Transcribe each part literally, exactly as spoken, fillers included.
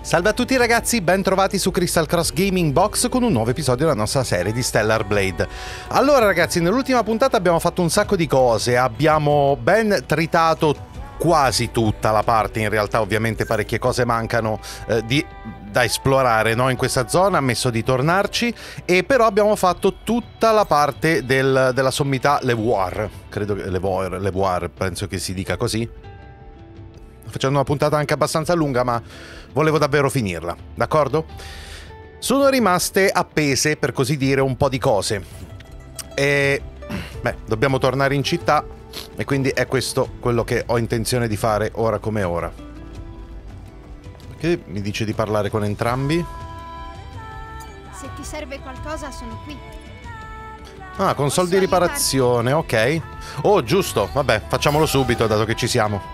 Salve a tutti ragazzi, ben trovati su Crystal Cross Gaming Box con un nuovo episodio della nostra serie di Stellar Blade. Allora ragazzi, nell'ultima puntata abbiamo fatto un sacco di cose, abbiamo ben tritato quasi tutta la parte, in realtà ovviamente parecchie cose mancano eh, di, da esplorare, no? In questa zona, ammesso di tornarci, e però abbiamo fatto tutta la parte del, della sommità Levoir, credo che Levoir, Levoir, penso che si dica così. Facendo una puntata anche abbastanza lunga, ma volevo davvero finirla, d'accordo? Sono rimaste appese, per così dire, un po' di cose. E... beh, dobbiamo tornare in città, e quindi è questo quello che ho intenzione di fare ora come ora. Perché mi dice di parlare con entrambi? Se ti serve qualcosa, sono qui. Ah, console di riparazione, ok. Oh, giusto, vabbè, facciamolo subito, dato che ci siamo.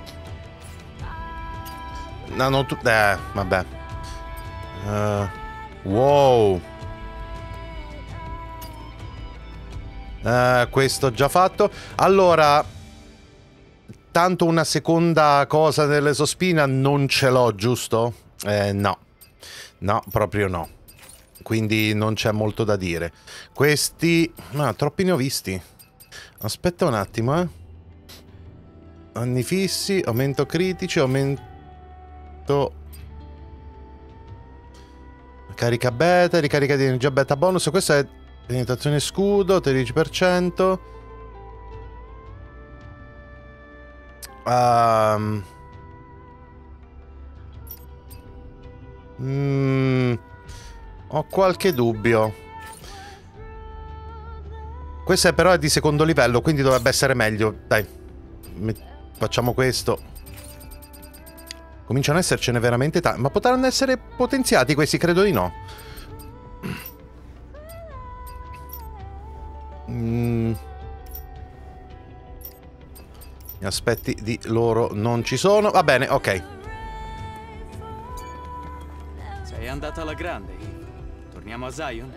No, non tu... Eh, vabbè. Uh, wow. Uh, questo già fatto. Allora, tanto una seconda cosa dell'esospina non ce l'ho, giusto? Eh, no. No, proprio no. Quindi non c'è molto da dire. Questi... no, troppi ne ho visti. Aspetta un attimo, eh. Anni fissi, aumento critici, aumento... carica beta, ricarica di energia beta bonus. Questa è penetrazione scudo, tredici per cento. um. mm, Ho qualche dubbio. Questa però è di secondo livello, quindi dovrebbe essere meglio. Dai, facciamo questo. Cominciano ad essercene veramente tanti. Ma potranno essere potenziati questi? Credo di no. Mm. Gli aspetti di loro non ci sono. Va bene, ok. Sei andata alla grande. Torniamo a Zion?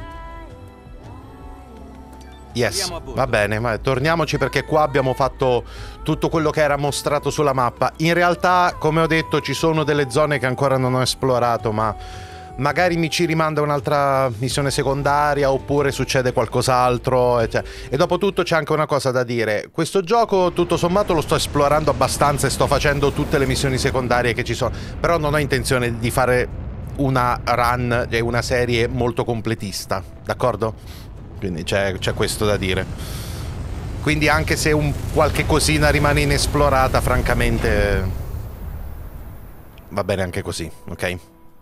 Yes, va bene, ma torniamoci perché qua abbiamo fatto tutto quello che era mostrato sulla mappa. In realtà, come ho detto, ci sono delle zone che ancora non ho esplorato, ma magari mi ci rimanda un'altra missione secondaria oppure succede qualcos'altro. E, cioè. E dopo tutto c'è anche una cosa da dire. Questo gioco, tutto sommato, lo sto esplorando abbastanza e sto facendo tutte le missioni secondarie che ci sono. Però non ho intenzione di fare una run, una serie molto completista, d'accordo? Quindi c'è questo da dire. Quindi anche se un qualche cosina rimane inesplorata, francamente va bene anche così, ok?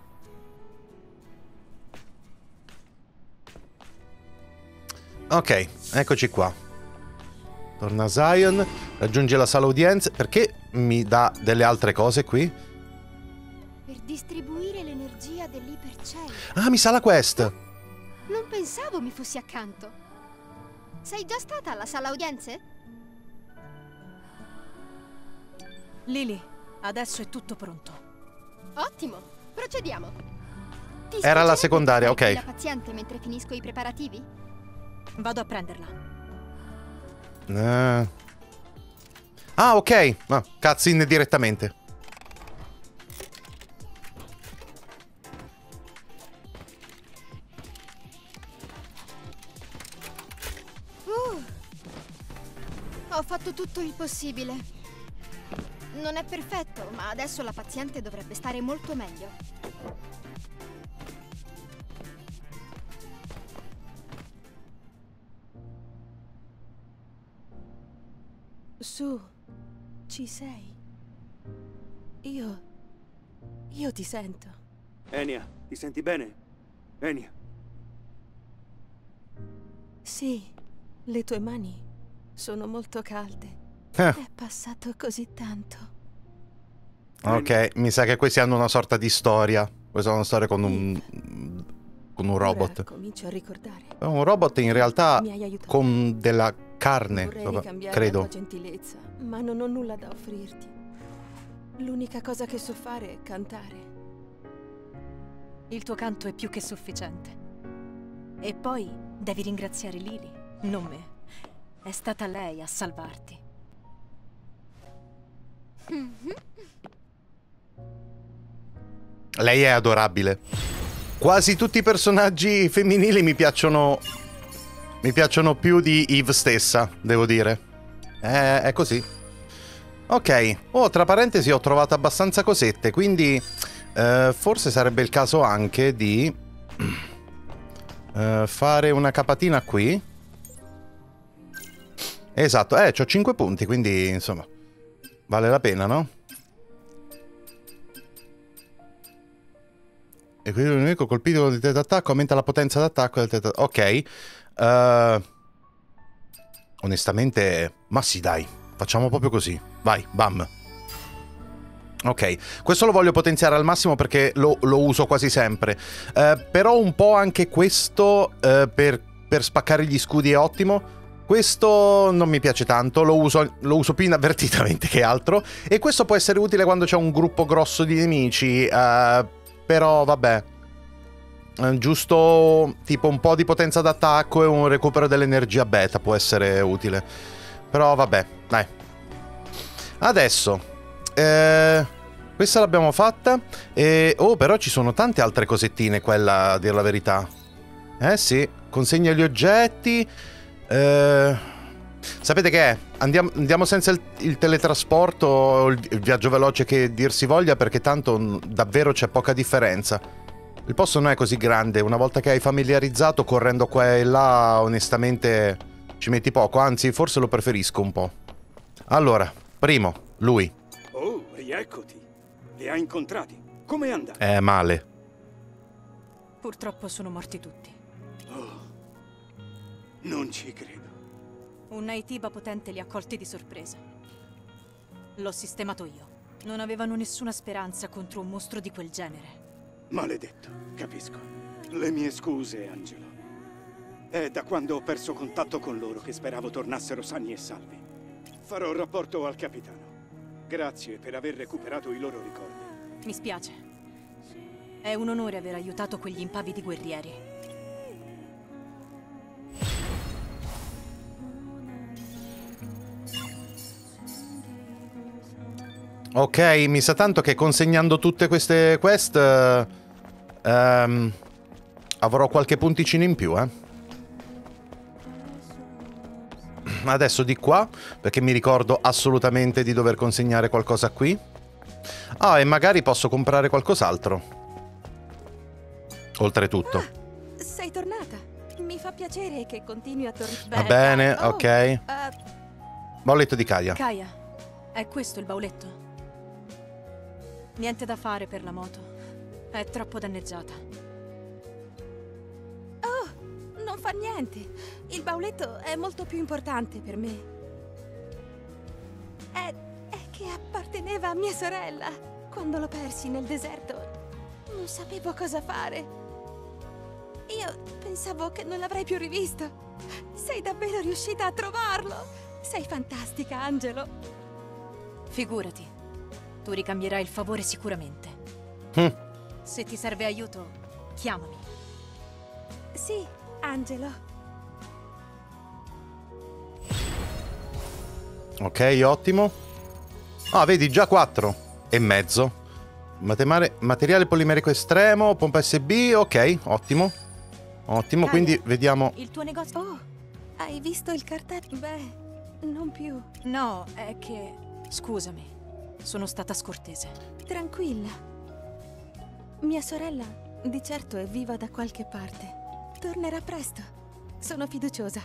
Ok, eccoci qua. Torna a Zion, raggiunge la sala udienze. Perché mi dà delle altre cose qui? Per distribuire l'energia dell'ipercielo. Ah, mi sa la quest. Non pensavo mi fossi accanto. Sei già stata alla sala udienze? Lily, adesso è tutto pronto. Ottimo, procediamo. Ti Era la secondaria, ok. La paziente mentre finisco i preparativi? Vado a prenderla. Uh. Ah, ok. Ah, cutscene direttamente. Ho fatto tutto il possibile. Non è perfetto, ma adesso la paziente dovrebbe stare molto meglio. Su, ci sei? Io... io ti sento. Enya, ti senti bene? Enya. Sì, le tue mani sono molto calde. Eh. È passato così tanto. Ok, mi sa che questi hanno una sorta di storia. Questa è una storia con un... con un robot. Ora comincio a ricordare. È un robot in realtà Mi hai aiutato. con della carne, Vorrei vabbè, ricambiare credo. la tua gentilezza, ma non ho nulla da offrirti. L'unica cosa che so fare è cantare. Il tuo canto è più che sufficiente. E poi devi ringraziare Lily, non me. È stata lei a salvarti. Lei è adorabile. Quasi tutti i personaggi femminili mi piacciono. Mi piacciono più di Eve stessa, devo dire. È, è così. Ok. Oh, tra parentesi ho trovato abbastanza cosette, quindi eh, forse sarebbe il caso anche di eh, fare una capatina qui. Esatto, eh, c'ho cinque punti, quindi insomma vale la pena, no? E quindi l'unico colpito con il tetto d'attacco aumenta la potenza d'attacco del tetto. Ok. Uh, onestamente, ma sì, dai, facciamo proprio così. Vai, bam. Ok, questo lo voglio potenziare al massimo perché lo, lo uso quasi sempre. Uh, però un po' anche questo uh, per, per spaccare gli scudi è ottimo. Questo non mi piace tanto, lo uso, lo uso più inavvertitamente che altro. E questo può essere utile quando c'è un gruppo grosso di nemici. Uh, Però vabbè, giusto tipo un po' di potenza d'attacco e un recupero dell'energia beta può essere utile. Però vabbè, dai. Adesso eh, questa l'abbiamo fatta e... Oh, però ci sono tante altre cosettine, quella a dire la verità. Eh sì, consegna gli oggetti. eh, Sapete che è? Andiamo, andiamo senza il, il teletrasporto o il, il viaggio veloce che dir si voglia, perché tanto davvero c'è poca differenza. Il posto non è così grande, una volta che hai familiarizzato correndo qua e là, onestamente ci metti poco, anzi forse lo preferisco un po'. Allora, primo, lui. Oh, rieccoti. Li hai incontrati. Come è andato? È male. Purtroppo sono morti tutti. Oh, non ci credo. Un Naitiba potente li ha colti di sorpresa. L'ho sistemato io. Non avevano nessuna speranza contro un mostro di quel genere. Maledetto, capisco. Le mie scuse, Angelo. È da quando ho perso contatto con loro che speravo tornassero sani e salvi. Farò rapporto al capitano. Grazie per aver recuperato i loro ricordi. Mi spiace. È un onore aver aiutato quegli impavidi guerrieri. Ok, mi sa tanto che consegnando tutte queste quest uh, um, avrò qualche punticino in più, eh. Adesso di qua, perché mi ricordo assolutamente di dover consegnare qualcosa qui. Ah, e magari posso comprare qualcos'altro. Oltretutto. Ah, sei tornata. Mi fa piacere che continui a tornare. Va bene, oh, ok. Uh... Bauletto di Kaja. Kaja, è questo il bauletto? Niente da fare per la moto. È troppo danneggiata. Oh, non fa niente. Il bauletto è molto più importante per me. È, è che apparteneva a mia sorella. Quando l'ho persi nel deserto, non sapevo cosa fare. Io pensavo che non l'avrei più rivisto. Sei davvero riuscita a trovarlo. Sei fantastica, Angelo. Figurati. Tu ricambierai il favore sicuramente. Mm. Se ti serve aiuto, chiamami. Sì, Angelo. Ok, ottimo. Ah, vedi, già quattro e mezzo. Matemare... Materiale polimerico estremo, pompa S B, ok, ottimo. Ottimo, Kaja, quindi vediamo... Il tuo negozio... Oh, hai visto il cartello? Beh, non più. No, è che... Scusami. Sono stata scortese. Tranquilla. Mia sorella di certo è viva da qualche parte. Tornerà presto. Sono fiduciosa.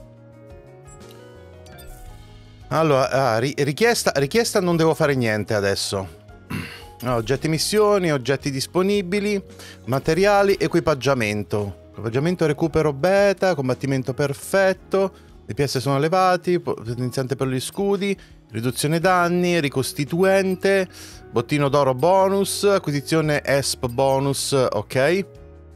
Allora, ah, ri richiesta, richiesta non devo fare niente adesso. Oggetti missioni, oggetti disponibili, materiali, equipaggiamento. Equipaggiamento recupero beta, combattimento perfetto, le pièce sono elevati, potenziante per gli scudi, riduzione danni, ricostituente, bottino d'oro bonus, acquisizione E S P bonus, ok.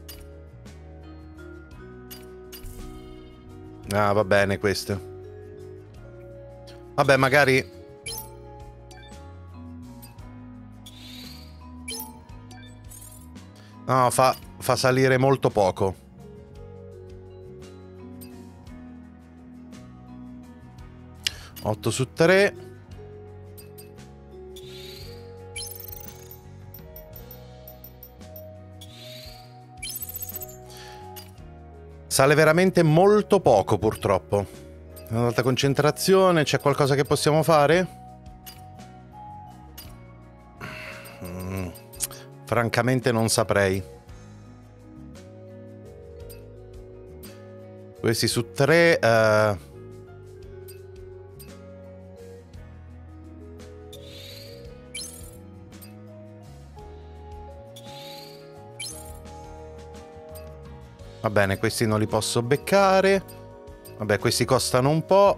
Ah, va bene questo. Vabbè, magari... No, fa, fa salire molto poco. otto su tre. Sale veramente molto poco, purtroppo. Un'alta concentrazione, c'è qualcosa che possiamo fare? Mm, francamente non saprei. Questi su tre... Uh... Va bene, questi non li posso beccare. Vabbè, questi costano un po'.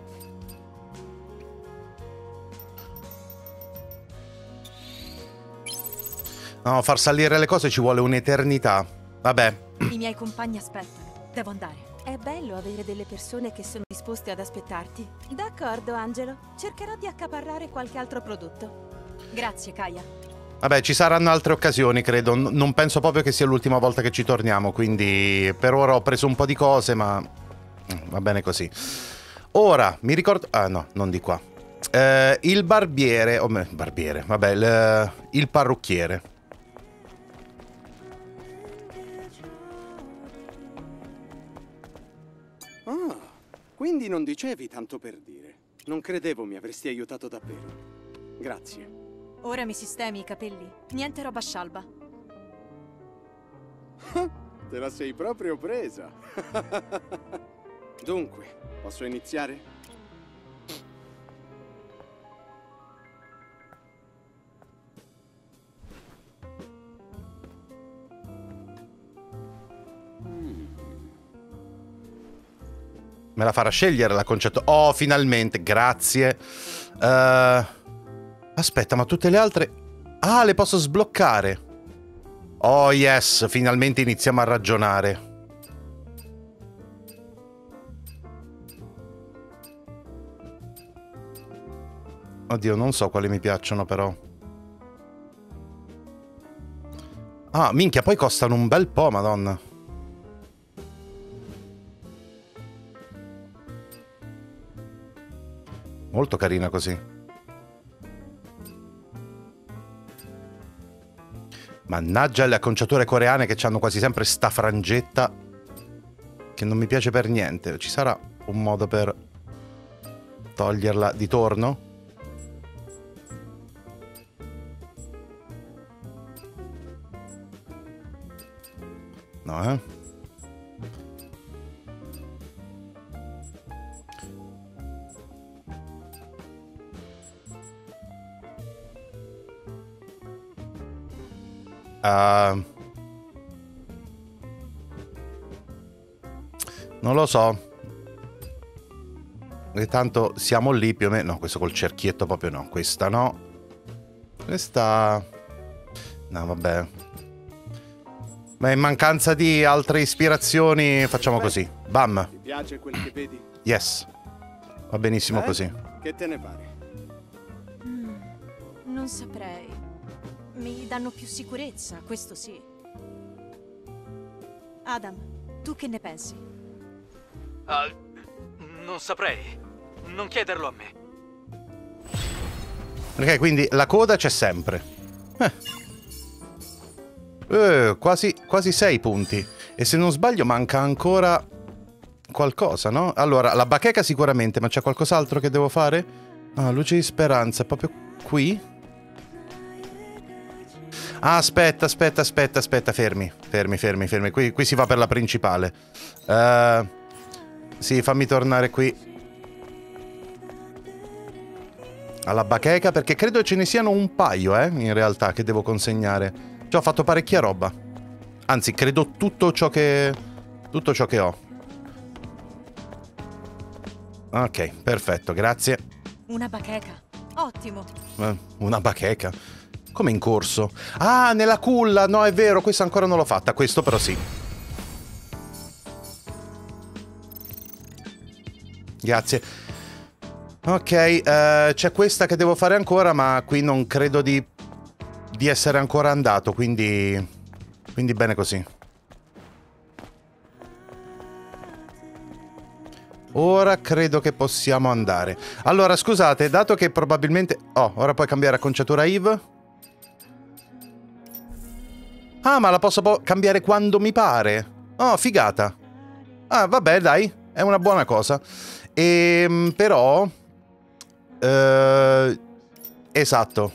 No, far salire le cose ci vuole un'eternità. Vabbè. I miei compagni aspettano. Devo andare. È bello avere delle persone che sono disposte ad aspettarti. D'accordo, Angelo. Cercherò di accaparrare qualche altro prodotto. Grazie, Kaja. Vabbè, ci saranno altre occasioni, credo. N- non penso proprio che sia l'ultima volta che ci torniamo, quindi per ora ho preso un po' di cose, ma va bene così. Ora, mi ricordo... Ah, no, non di qua. Eh, il barbiere... Oh, barbiere, vabbè, il, il parrucchiere. Ah, quindi non dicevi tanto per dire. Non credevo mi avresti aiutato davvero. Grazie. Ora mi sistemi i capelli. Niente roba scialba. Te la sei proprio presa. Dunque, posso iniziare? Me la farà scegliere la concetto. Oh, finalmente, grazie. Uh, aspetta, ma tutte le altre... Ah, le posso sbloccare. Oh, yes, finalmente iniziamo a ragionare. Oddio, non so quali mi piacciono, però. Ah, minchia, poi costano un bel po', madonna. Molto carina così. Mannaggia le acconciature coreane che hanno quasi sempre sta frangetta che non mi piace per niente. Ci sarà un modo per toglierla di torno? No, eh? Uh, non lo so. E tanto siamo lì più o meno. No, questo col cerchietto proprio no. Questa no. Questa... No, vabbè. Ma in mancanza di altre ispirazioni facciamo così. Bam. Ti piace quel che vedi? Yes. Va benissimo Eh? così. Che te ne pare? Mm, non saprei. Mi danno più sicurezza, questo sì. Adam, tu che ne pensi? Uh, non saprei. Non chiederlo a me. Ok, quindi la coda c'è sempre. Eh. Eh, quasi, quasi sei punti. E se non sbaglio manca ancora qualcosa, no? Allora, la bacheca sicuramente, ma c'è qualcos'altro che devo fare? Ah, luce di speranza, proprio qui? Ah, aspetta, aspetta, aspetta, aspetta, fermi, fermi, fermi, fermi. Qui, qui si va per la principale. Uh, sì, fammi tornare qui. Alla bacheca, perché credo ce ne siano un paio, eh, in realtà, che devo consegnare. Già ho fatto parecchia roba. Anzi, credo tutto ciò che... tutto ciò che ho. Ok, perfetto, grazie. Una bacheca. Ottimo. Uh, una bacheca. Come in corso? Ah, nella culla! No, è vero, questa ancora non l'ho fatta. Questo però sì. Grazie. Ok, uh, c'è questa che devo fare ancora, ma qui non credo di, di essere ancora andato, quindi... Quindi bene così. Ora credo che possiamo andare. Allora, scusate, dato che probabilmente... Oh, ora puoi cambiare acconciatura Eve. Ah, ma la posso cambiare quando mi pare. Oh, figata. Ah, vabbè, dai, è una buona cosa. E, però... Eh, esatto.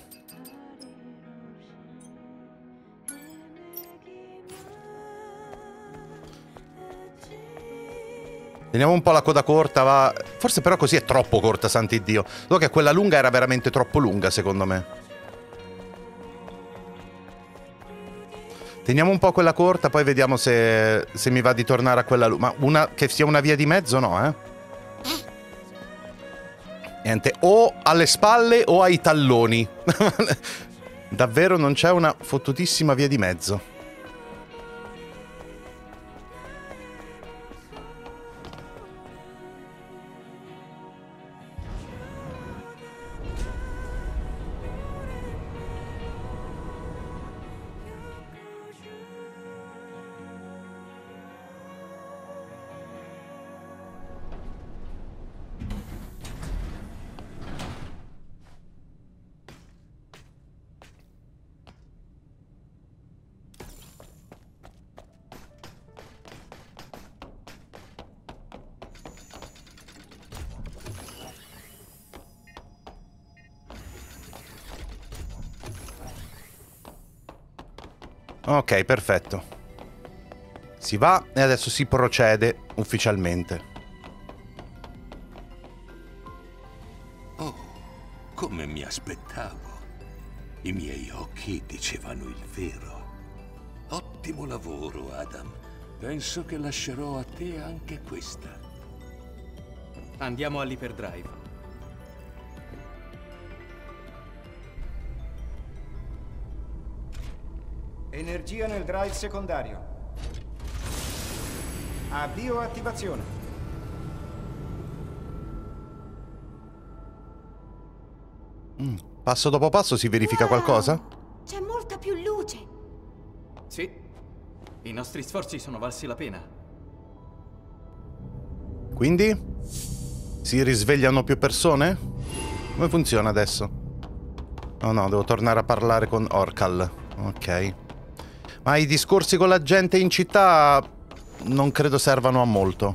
Teniamo un po' la coda corta, va. Forse però così è troppo corta, sant'Iddio. Solo che quella lunga era veramente troppo lunga, secondo me. Teniamo un po' quella corta, poi vediamo se, se mi va di tornare a quella lunga. Ma una che sia una via di mezzo, no, eh? Niente, o alle spalle o ai talloni. Davvero non c'è una fottutissima via di mezzo. Ok, perfetto. Si va e adesso si procede ufficialmente. Oh, come mi aspettavo. I miei occhi dicevano il vero. Ottimo lavoro, Adam. Penso che lascerò a te anche questa. Andiamo all'iperdrive. Energia nel drive secondario. Avvio attivazione. Mm. Passo dopo passo si verifica Wow! qualcosa? C'è molta più luce. Sì, i nostri sforzi sono valsi la pena. Quindi? Si risvegliano più persone? Come funziona adesso? Oh no, devo tornare a parlare con Orcal. Ok. Ma i discorsi con la gente in città non credo servano a molto.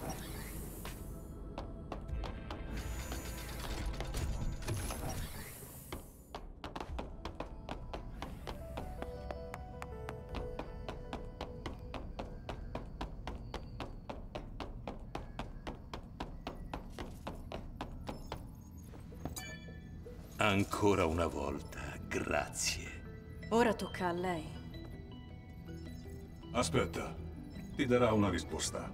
Ancora una volta, grazie. Ora tocca a lei. Aspetta, ti darà una risposta.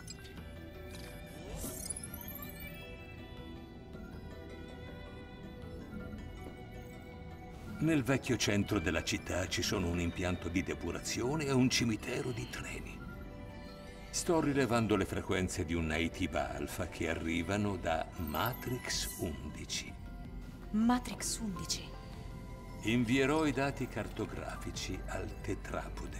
Nel vecchio centro della città ci sono un impianto di depurazione e un cimitero di treni. Sto rilevando le frequenze di un native alfa che arrivano da Matrix undici. Matrix undici. Invierò i dati cartografici al tetrapode.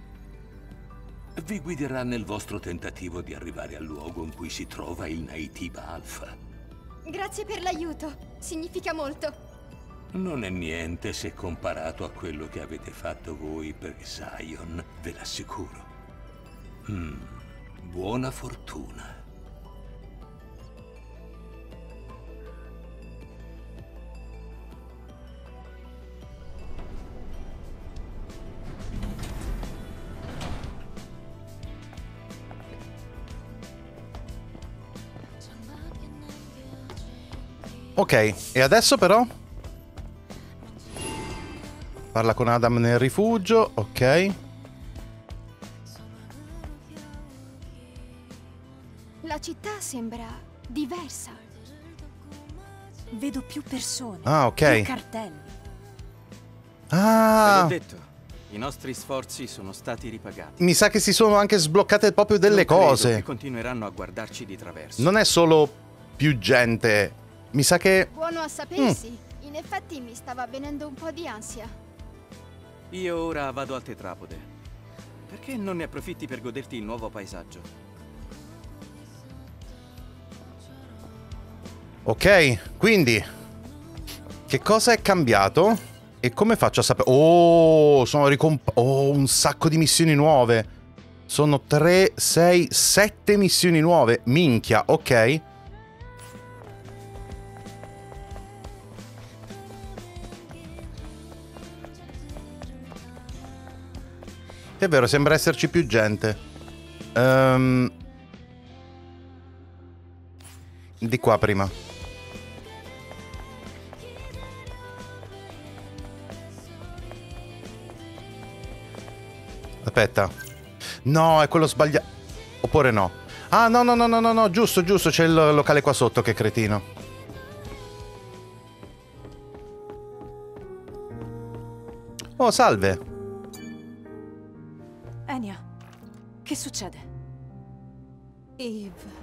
Vi guiderà nel vostro tentativo di arrivare al luogo in cui si trova il native alfa. Grazie per l'aiuto. Significa molto. Non è niente se comparato a quello che avete fatto voi per Zion, ve l'assicuro. Mm, buona fortuna. Ok, e adesso però? Parla con Adam nel rifugio, ok. La città sembra diversa. Vedo più persone. Ah, ok. Più cartelli. Ve l'ho Ah, detto, i nostri sforzi sono stati ripagati. mi sa che si sono anche sbloccate proprio delle Non credo cose. che continueranno a guardarci di traverso. Non è solo più gente. Mi sa che... Buono a sapersi. In effetti mi stava avvenendo un po' di ansia. Io ora vado al tetrapode. Perché non ne approfitti per goderti il nuovo paesaggio? Ok, quindi... Che cosa è cambiato? E come faccio a sapere... Oh, sono ricomp... Oh, un sacco di missioni nuove. Sono tre, sei, sette missioni nuove. Minchia, ok. È vero, sembra esserci più gente. Um, di qua prima. Aspetta. No, è quello sbagliato. Oppure no. Ah, no, no, no, no, no, no, giusto, giusto, c'è il locale qua sotto, che cretino. Oh, salve. Enya, che succede? Eve.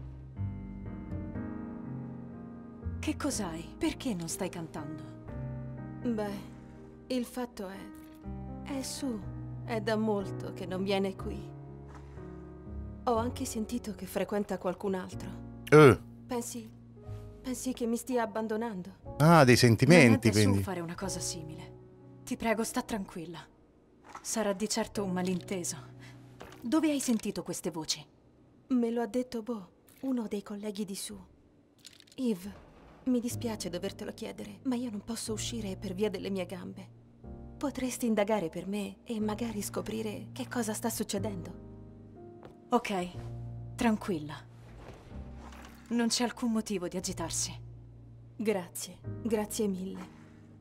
Che cos'hai? Perché non stai cantando? Beh, il fatto è... è su. È da molto che non viene qui. Ho anche sentito che frequenta qualcun altro. Uh. Pensi... pensi che mi stia abbandonando? Ah, dei sentimenti, non quindi. su fare una cosa simile. Ti prego, sta tranquilla. Sarà di certo un malinteso. Dove hai sentito queste voci? Me lo ha detto Bo, uno dei colleghi di su. Eve, mi dispiace dovertelo chiedere, ma io non posso uscire per via delle mie gambe. Potresti indagare per me e magari scoprire che cosa sta succedendo. Ok, tranquilla. Non c'è alcun motivo di agitarsi. Grazie, grazie mille.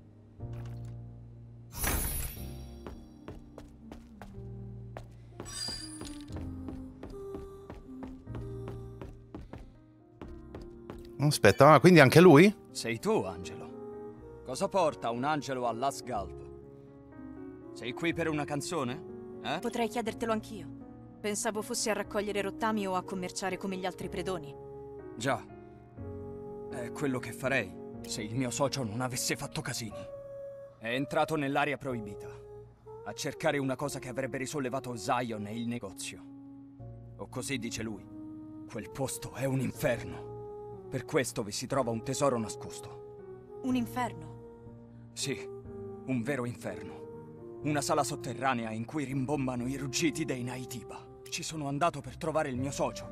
Aspetta, ah, quindi anche lui? Sei tu, Angelo. Cosa porta un angelo all'Asgard? Sei qui per una canzone? Eh? Potrei chiedertelo anch'io. Pensavo fossi a raccogliere rottami o a commerciare come gli altri predoni. Già. È quello che farei se il mio socio non avesse fatto casini. È entrato nell'area proibita a cercare una cosa che avrebbe risollevato Zion e il negozio. O così dice lui. Quel posto è un inferno. Per questo vi si trova un tesoro nascosto. Un inferno? Sì, un vero inferno. Una sala sotterranea in cui rimbombano i ruggiti dei Naitiba. Ci sono andato per trovare il mio socio.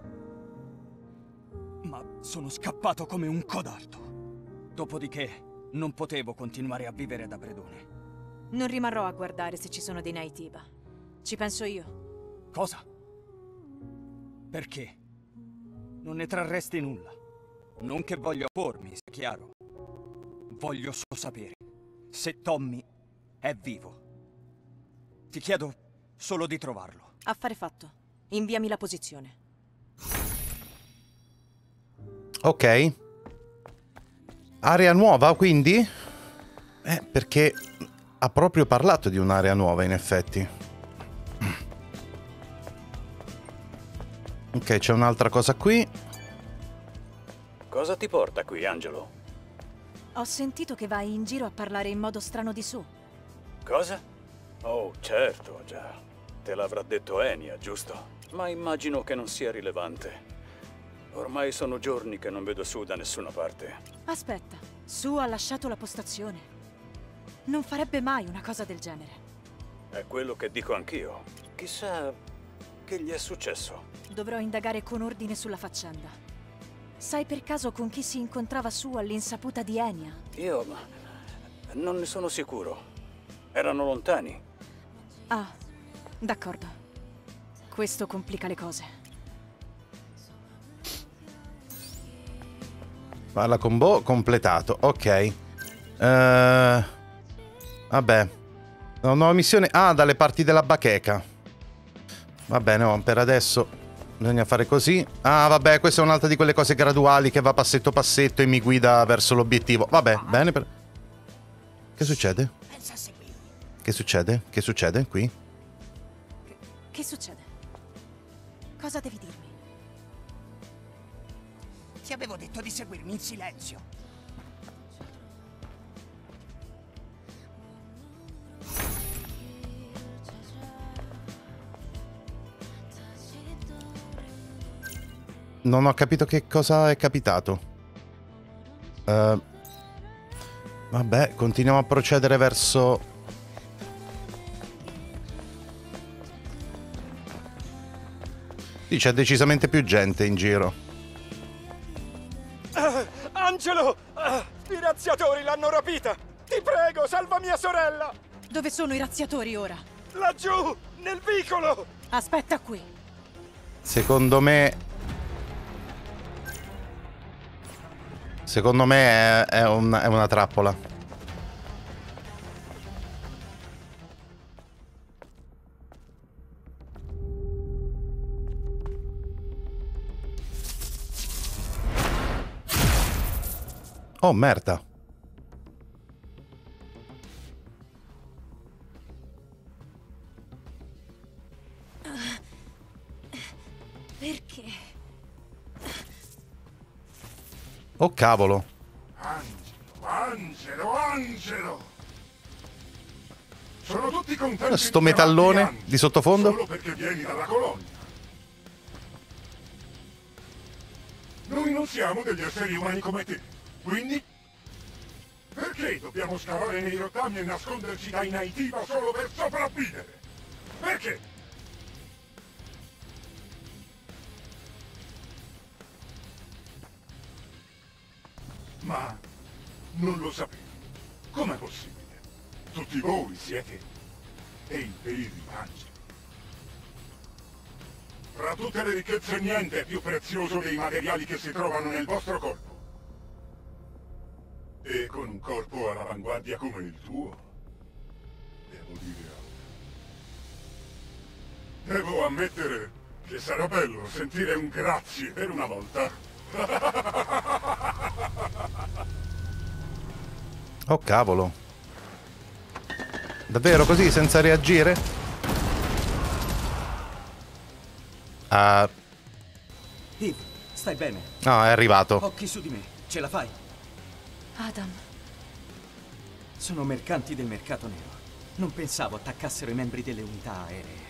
Ma sono scappato come un codardo. Dopodiché non potevo continuare a vivere da predone. Non rimarrò a guardare se ci sono dei Naitiba. Ci penso io. Cosa? Perché? Non ne trarresti nulla. Non che voglio oppormi, sia chiaro. Voglio solo sapere se Tommy è vivo. Ti chiedo solo di trovarlo. Affare fatto. Inviami la posizione. Ok. Area nuova, quindi? Eh, perché ha proprio parlato di un'area nuova, in effetti. Ok, c'è un'altra cosa qui. Cosa ti porta qui, Angelo? Ho sentito che vai in giro a parlare in modo strano di su. Cosa? Oh, certo, già. Te l'avrà detto Enya, giusto? Ma immagino che non sia rilevante. Ormai sono giorni che non vedo Su da nessuna parte. Aspetta, Su ha lasciato la postazione. Non farebbe mai una cosa del genere. È quello che dico anch'io. Chissà che gli è successo. Dovrò indagare con ordine sulla faccenda. Sai per caso con chi si incontrava Su all'insaputa di Enya? Io non ne sono sicuro. Erano lontani. Ah, d'accordo. Questo complica le cose. Parla con Bo, completato. Ok. Uh, vabbè. Una nuova missione. Ah, dalle parti della bacheca. Va bene, oh, per adesso bisogna fare così. Ah, vabbè, questa è un'altra di quelle cose graduali che va passetto passetto e mi guida verso l'obiettivo. Vabbè, bene per... Che succede? Che succede? Che succede qui? Che, che succede? Cosa devi dirmi? Ti avevo detto di seguirmi in silenzio. Non ho capito che cosa è capitato. Uh, vabbè, continuiamo a procedere verso... Sì, c'è decisamente più gente in giro. Uh, Angelo! Uh, I razziatori l'hanno rapita! Ti prego, salva mia sorella! Dove sono i razziatori ora? Laggiù, nel vicolo! Aspetta qui. Secondo me... Secondo me è, è, un, è una trappola. Oh, merda. Perché? Oh, cavolo. Angelo, Angelo, Angelo! Sono tutti contenti. Sto metallone di sottofondo? Solo perché vieni dalla colonia. Noi non siamo degli esseri umani come te. Quindi, perché dobbiamo scavare nei rottami e nasconderci dai Naytiva solo per sopravvivere? Perché? Ma non lo sapevo. Com'è possibile? Tutti voi siete dei veri angeli. Fra tutte le ricchezze niente è più prezioso dei materiali che si trovano nel vostro corpo. E con un corpo all'avanguardia come il tuo, devo dire... Devo ammettere che sarà bello sentire un grazie per una volta. Oh, cavolo. Davvero così, senza reagire? Ah... Eve, stai bene? No, è arrivato. Occhi su di me, ce la fai? Adam. Sono mercanti del mercato nero. Non pensavo attaccassero i membri delle unità aeree.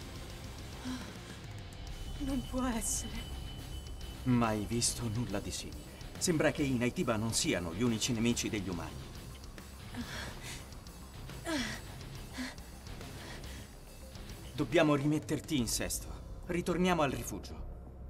Non può essere. Mai visto nulla di simile. Sembra che i Naytiva non siano gli unici nemici degli umani. Dobbiamo rimetterti in sesto. Ritorniamo al rifugio.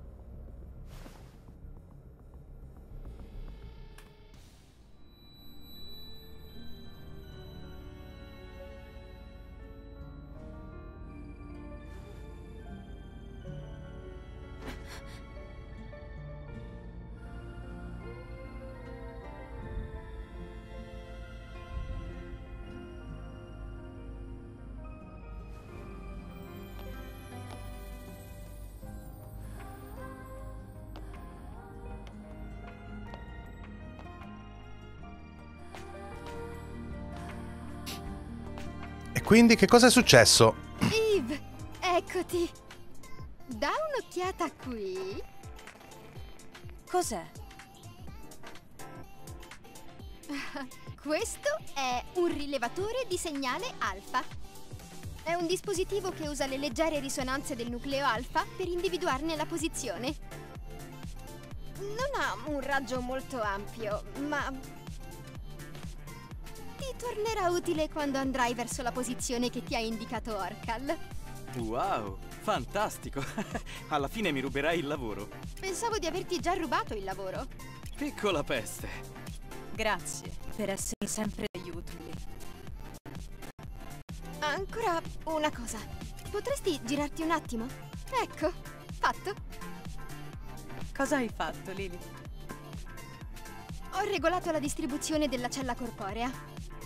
Quindi che cosa è successo? Eve, eccoti. Da un'occhiata qui. Cos'è? Questo è un rilevatore di segnale alfa. È un dispositivo che usa le leggere risonanze del nucleo alfa per individuarne la posizione. Non ha un raggio molto ampio, ma ti tornerà utile quando andrai verso la posizione che ti ha indicato Orcal. Wow, fantastico! Alla fine mi ruberai il lavoro. Pensavo di averti già rubato il lavoro. Piccola peste. Grazie per essere sempre d'aiuto. Ancora una cosa. Potresti girarti un attimo? Ecco, fatto. Cosa hai fatto, Lily? Ho regolato la distribuzione della cella corporea.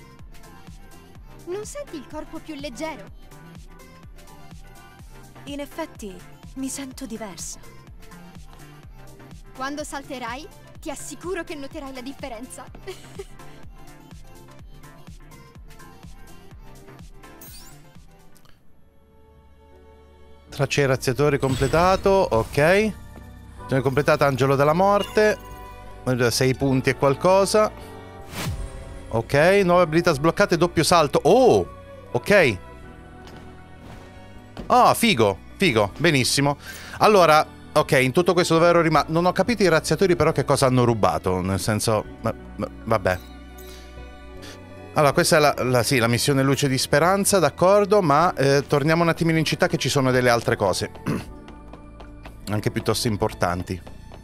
Non senti il corpo più leggero? In effetti, mi sento diversa. Quando salterai, ti assicuro che noterai la differenza. Tracce razziatori completato, ok. Sono completata Angelo della Morte. sei punti e qualcosa. Ok, nuove abilità sbloccate, doppio salto. Oh, ok. Ah, oh, figo, figo, benissimo. Allora, ok, in tutto questo dove ero rimasto... Non ho capito i razziatori però che cosa hanno rubato, nel senso... Vabbè. Allora, questa è la, la, sì, la missione Luce di Speranza, d'accordo, ma eh, torniamo un attimino in città che ci sono delle altre cose. anche piuttosto importanti.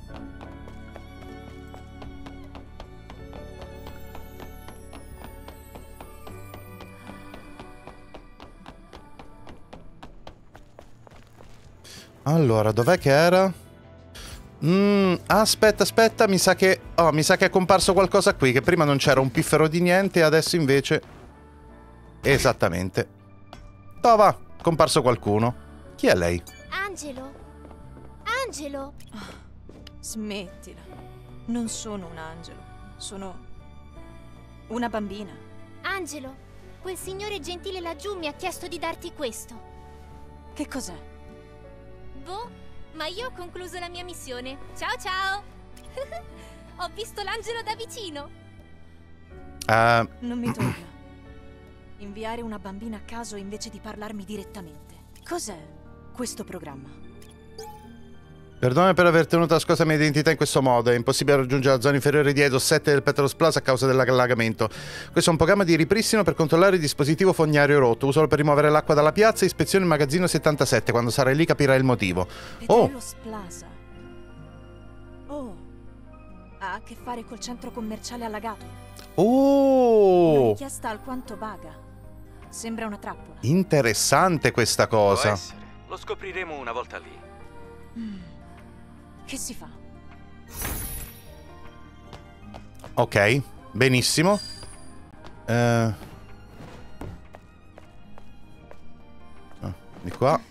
Allora, dov'è che era? Mm, aspetta, aspetta, mi sa che... Oh, mi sa che è comparso qualcosa qui, che prima non c'era un piffero di niente, adesso invece... Esattamente. Tova, comparso qualcuno. Chi è lei? Angelo? Angelo? Smettila. Non sono un angelo. Sono... una bambina. Angelo, quel signore gentile laggiù mi ha chiesto di darti questo. Che cos'è? Boh, ma io ho concluso la mia missione. Ciao ciao! Ho visto l'angelo da vicino. Uh... Non mi torna. Inviare una bambina a caso invece di parlarmi direttamente. Cos'è questo programma? Perdona per aver tenuto nascosta la mia identità in questo modo. È impossibile raggiungere la zona inferiore di Eidos sette del Petros Plaza a causa dell'allagamento. Questo è un programma di ripristino per controllare il dispositivo fognario rotto. Usalo per rimuovere l'acqua dalla piazza e ispezione il magazzino settantasette. Quando sarai lì capirai il motivo. Petros Plaza. Oh. Ha a che fare col centro commerciale allagato. Oh! Una richiesta alquanto vaga. Sembra una trappola. Interessante questa cosa. Lo scopriremo una volta lì. Mm. Che si fa? Ok, benissimo. Eh... Ah, di qua.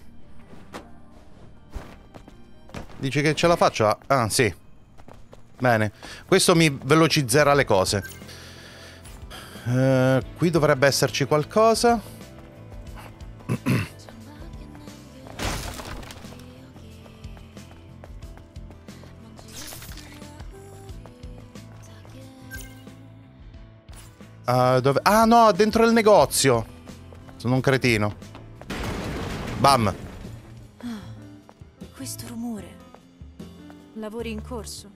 Dici che ce la faccio? Ah, sì. Bene. Questo mi velocizzerà le cose. Eh, qui dovrebbe esserci qualcosa. Uh, dove... Ah no, dentro il negozio. Sono un cretino. Bam. Ah, questo rumore. Lavori in corso.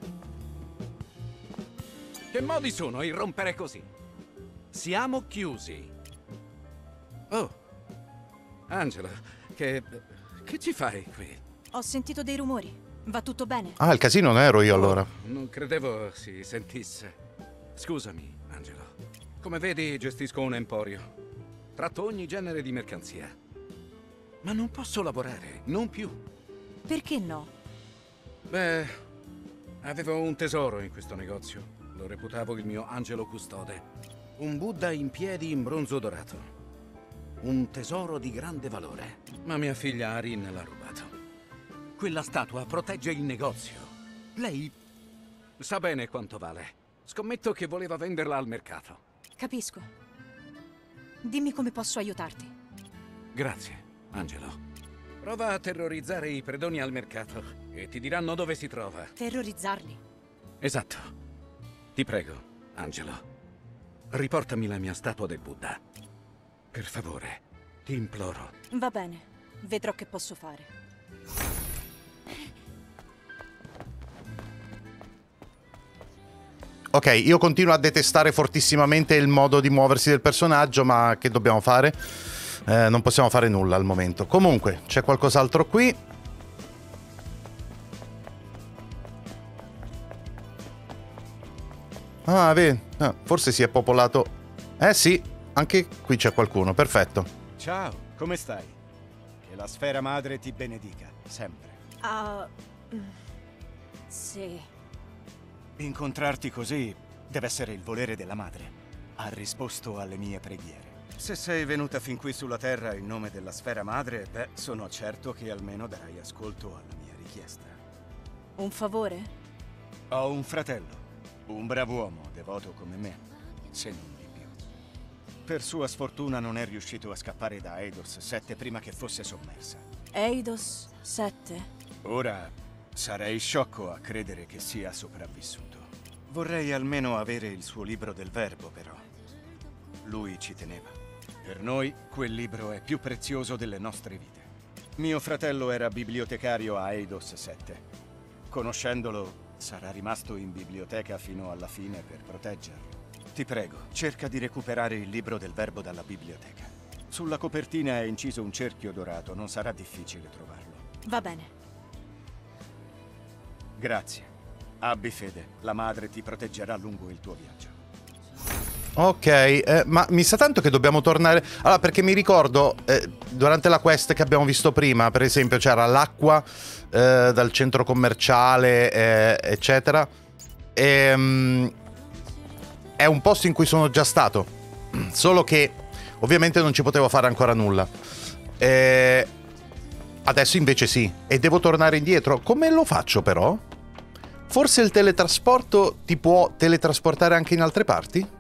Che modi sono irrompere così? Siamo chiusi. Oh, Angela, che... che ci fai qui? Ho sentito dei rumori. Va tutto bene? Ah, il casino non ero io allora. Oh, non credevo si sentisse. Scusami, Angelo. Come vedi, gestisco un emporio. Tratto ogni genere di mercanzia. Ma non posso lavorare, non più. Perché no? Beh, avevo un tesoro in questo negozio. Lo reputavo il mio angelo custode. Un Buddha in piedi in bronzo dorato. Un tesoro di grande valore. Ma mia figlia Arin l'ha rubato. Quella statua protegge il negozio. Lei sa bene quanto vale. Scommetto che voleva venderla al mercato. Capisco. Dimmi come posso aiutarti. Grazie, Angelo. Prova a terrorizzare i predoni al mercato e ti diranno dove si trova. Terrorizzarli? Esatto. Ti prego, Angelo. Riportami la mia statua del Buddha. Per favore, ti imploro. Va bene. Vedrò che posso fare. Ok, io continuo a detestare fortissimamente il modo di muoversi del personaggio, ma che dobbiamo fare? Eh, non possiamo fare nulla al momento. Comunque, c'è qualcos'altro qui. Ah, vedi? Ah, forse si è popolato... Eh sì, anche qui c'è qualcuno, perfetto. Ciao, come stai? Che la sfera madre ti benedica, sempre. Ah... Uh, sì... Incontrarti così deve essere il volere della madre. Ha risposto alle mie preghiere. Se sei venuta fin qui sulla Terra in nome della sfera madre, beh, sono certo che almeno darai ascolto alla mia richiesta. Un favore? Ho un fratello, un brav'uomo, devoto come me, se non di più. Per sua sfortuna non è riuscito a scappare da Eidos sette prima che fosse sommersa. Eidos sette? Ora... sarei sciocco a credere che sia sopravvissuto. Vorrei almeno avere il suo libro del verbo, però. Lui ci teneva. Per noi, quel libro è più prezioso delle nostre vite. Mio fratello era bibliotecario a Eidos sette. Conoscendolo, sarà rimasto in biblioteca fino alla fine per proteggerlo. Ti prego, cerca di recuperare il libro del verbo dalla biblioteca. Sulla copertina è inciso un cerchio dorato, non sarà difficile trovarlo. Va bene. Grazie. Abbi fede, la madre ti proteggerà lungo il tuo viaggio. Ok, eh, ma mi sa tanto che dobbiamo tornare... Allora, perché mi ricordo, eh, durante la quest che abbiamo visto prima, per esempio, c'era l'acqua eh, dal centro commerciale, eh, eccetera. E, um, è un posto in cui sono già stato, solo che ovviamente non ci potevo fare ancora nulla. E adesso invece sì, e devo tornare indietro. Come lo faccio però? Forse il teletrasporto ti può teletrasportare anche in altre parti?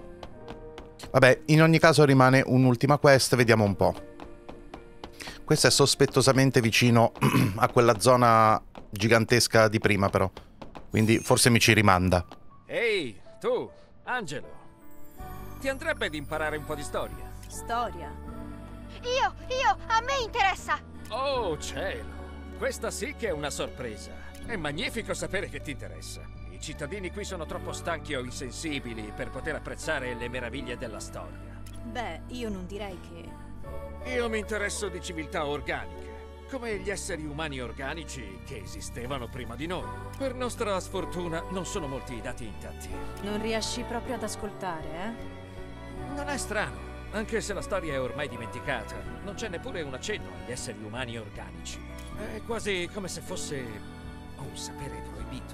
Vabbè, in ogni caso rimane un'ultima quest, vediamo un po'. Questo è sospettosamente vicino a quella zona gigantesca di prima, però. Quindi forse mi ci rimanda. Ehi, tu, Angelo. Ti andrebbe di imparare un po' di storia? Storia? Io, io, a me interessa! Oh, cielo. Questa sì che è una sorpresa. È magnifico sapere che ti interessa. I cittadini qui sono troppo stanchi o insensibili per poter apprezzare le meraviglie della storia. Beh, io non direi che... Io mi interesso di civiltà organiche, come gli esseri umani organici che esistevano prima di noi. Per nostra sfortuna non sono molti i dati intatti. Non riesci proprio ad ascoltare, eh? Non è strano, anche se la storia è ormai dimenticata. Non c'è neppure un accenno agli esseri umani organici. È quasi come se fosse un sapere proibito.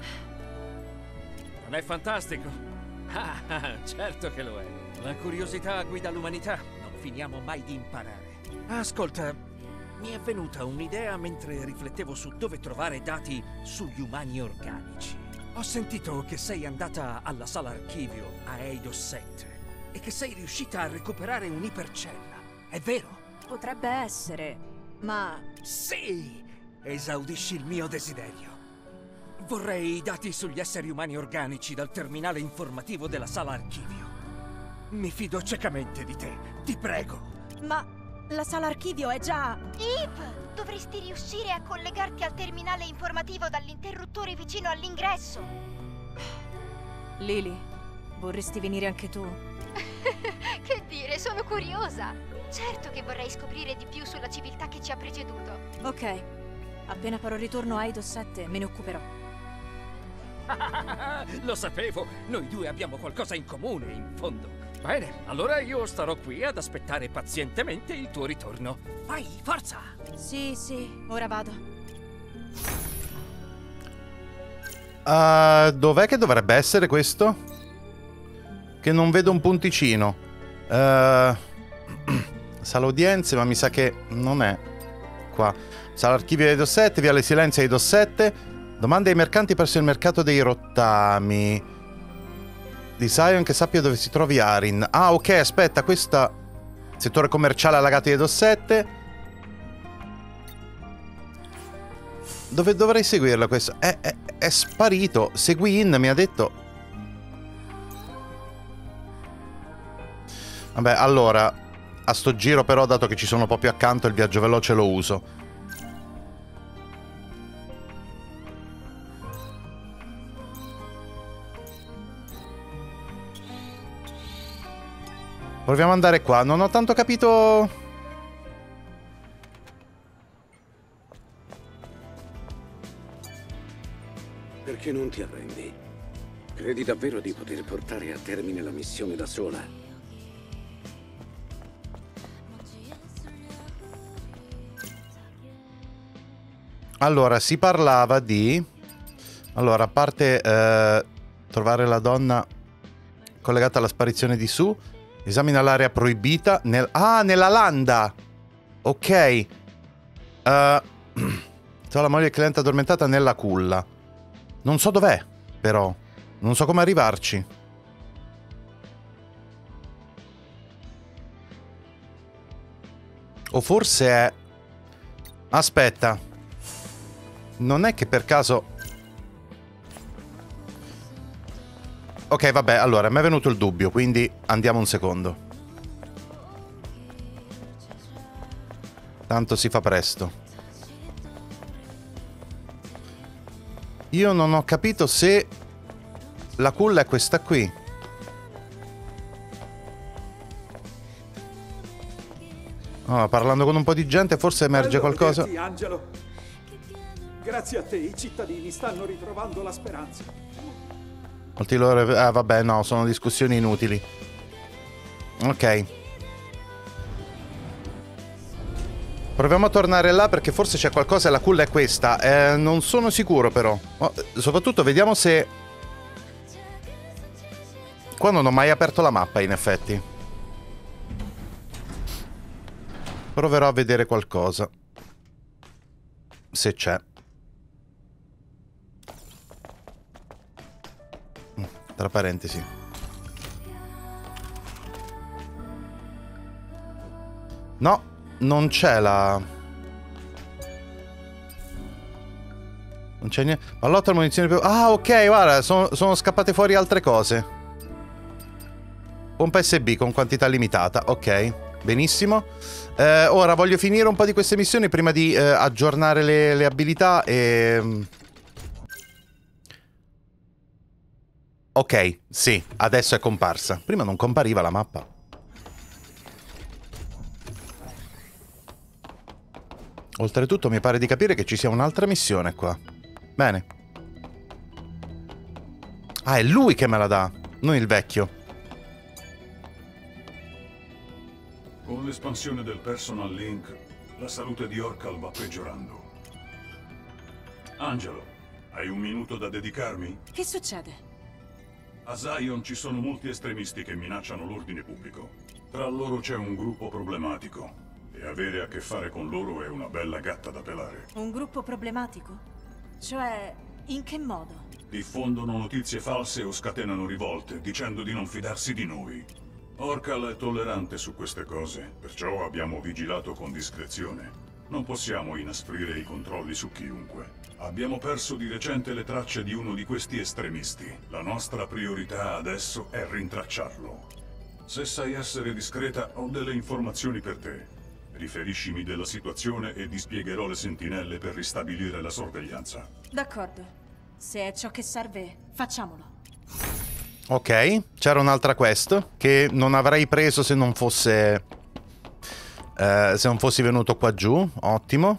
Non è fantastico? Ah, certo che lo è. La curiosità guida l'umanità. Non finiamo mai di imparare. Ascolta, mi è venuta un'idea mentre riflettevo su dove trovare dati sugli umani organici. Ho sentito che sei andata alla sala archivio a Eidos sette e che sei riuscita a recuperare un'ipercella. È vero? Potrebbe essere, ma... Sì! Esaudisci il mio desiderio. Vorrei i dati sugli esseri umani organici dal terminale informativo della sala archivio. Mi fido ciecamente di te, ti prego. Ma la sala archivio è già... Eve, dovresti riuscire a collegarti al terminale informativo dall'interruttore vicino all'ingresso. Lily, vorresti venire anche tu? Che dire, sono curiosa. Certo che vorrei scoprire di più sulla civiltà che ci ha preceduto. Ok, appena farò ritorno a Eidos sette me ne occuperò. Lo sapevo, noi due abbiamo qualcosa in comune, in fondo. Bene, allora io starò qui ad aspettare pazientemente il tuo ritorno. Vai, forza! Sì, sì, ora vado. Uh, dov'è che dovrebbe essere questo? Che non vedo un punticino. Uh, sala udienze, ma mi sa che non è qua. Sala archivio Eidos sette, viale silenzio Eidos sette. Domande ai mercanti presso il mercato dei rottami. Di Zion che sappia dove si trovi Arin. Ah, ok, aspetta, questa... Settore commerciale allagato di Eidos sette. Dove dovrei seguirla questo? È, è, è sparito. Segui in, mi ha detto. Vabbè, allora, a sto giro però, dato che ci sono proprio accanto, il viaggio veloce lo uso. Proviamo ad andare qua. Non ho tanto capito... Perché non ti arrendi? Credi davvero di poter portare a termine la missione da sola? Allora, si parlava di... Allora, a parte eh, trovare la donna collegata alla sparizione di Sue... Esamina l'area proibita nel... Ah, nella landa! Ok. Uh, la moglie del cliente addormentata nella culla. Non so dov'è, però. Non so come arrivarci. O forse è... Aspetta. Non è che per caso... Ok, vabbè, allora, mi è venuto il dubbio, quindi andiamo un secondo. Tanto si fa presto. Io non ho capito se la culla è questa qui. Oh, parlando con un po' di gente forse emerge qualcosa. Angelo. Grazie a te i cittadini stanno ritrovando la speranza. Molti loro... Ah, vabbè, no, sono discussioni inutili. Ok. Proviamo a tornare là perché forse c'è qualcosa e la culla è questa. Eh, non sono sicuro però. Oh, soprattutto vediamo se... Qua non ho mai aperto la mappa, in effetti. Proverò a vedere qualcosa. Se c'è. Tra parentesi. No, non c'è la... Non c'è niente. Pallotta, munizioni più... Ah, ok, guarda, sono, sono scappate fuori altre cose. Pompa S B con quantità limitata, ok, benissimo. Eh, ora voglio finire un po' di queste missioni prima di eh, aggiornare le, le abilità e... Ok, sì, adesso è comparsa. Prima non compariva la mappa. Oltretutto mi pare di capire che ci sia un'altra missione qua. Bene. Ah, è lui che me la dà, non il vecchio. Con l'espansione del Personal Link, la salute di Orcal va peggiorando. Angelo, hai un minuto da dedicarmi? Che succede? A Zion ci sono molti estremisti che minacciano l'ordine pubblico. Tra loro c'è un gruppo problematico. E avere a che fare con loro è una bella gatta da pelare. Un gruppo problematico? Cioè, in che modo? Diffondono notizie false o scatenano rivolte, dicendo di non fidarsi di noi. Orcal è tollerante su queste cose, perciò abbiamo vigilato con discrezione. Non possiamo inasprire i controlli su chiunque. Abbiamo perso di recente le tracce di uno di questi estremisti. La nostra priorità adesso è rintracciarlo. Se sai essere discreta, ho delle informazioni per te. Riferiscimi della situazione e dispiegherò le sentinelle per ristabilire la sorveglianza. D'accordo. Se è ciò che serve, facciamolo. Ok, c'era un'altra quest che non avrei preso se non fosse... Eh, se non fossi venuto qua giù. Ottimo.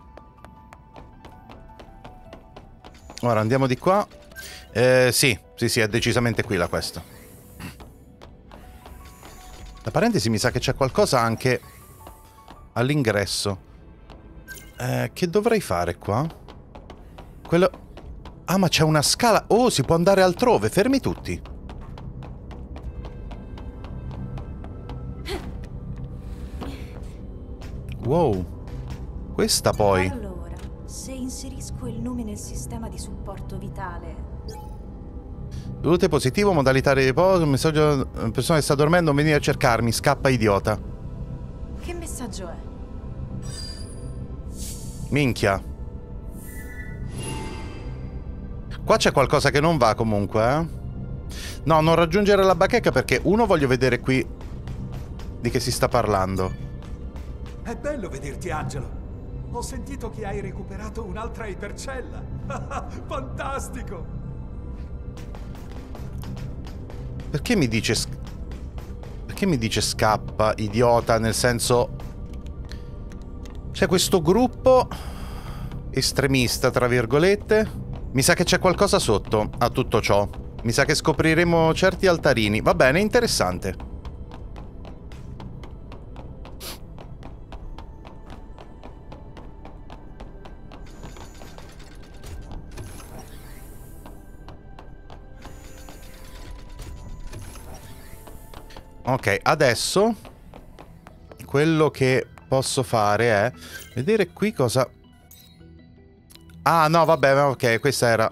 Ora andiamo di qua. Eh, sì, sì, sì, è decisamente qui la quest. Da parentesi mi sa che c'è qualcosa anche all'ingresso. Eh, che dovrei fare qua? Quello... Ah, ma c'è una scala... Oh, si può andare altrove, fermi tutti. Wow. Questa poi... Allora, se inserisco il nome nel sistema di supporto vitale... Salute positivo, modalità di riposo, messaggio... Persona che sta dormendo, non venire a cercarmi, scappa idiota. Che messaggio è? Minchia. Qua c'è qualcosa che non va comunque, eh? No, non raggiungere la bacheca perché uno voglio vedere qui di che si sta parlando. È bello vederti, Angelo. Ho sentito che hai recuperato un'altra ipercella. Fantastico! Perché mi dice... Perché mi dice scappa, idiota, nel senso... C'è questo gruppo estremista, tra virgolette. Mi sa che c'è qualcosa sotto a tutto ciò. Mi sa che scopriremo certi altarini. Va bene, interessante. Ok, adesso quello che posso fare è vedere qui cosa... Ah, no, vabbè, ok, questa era...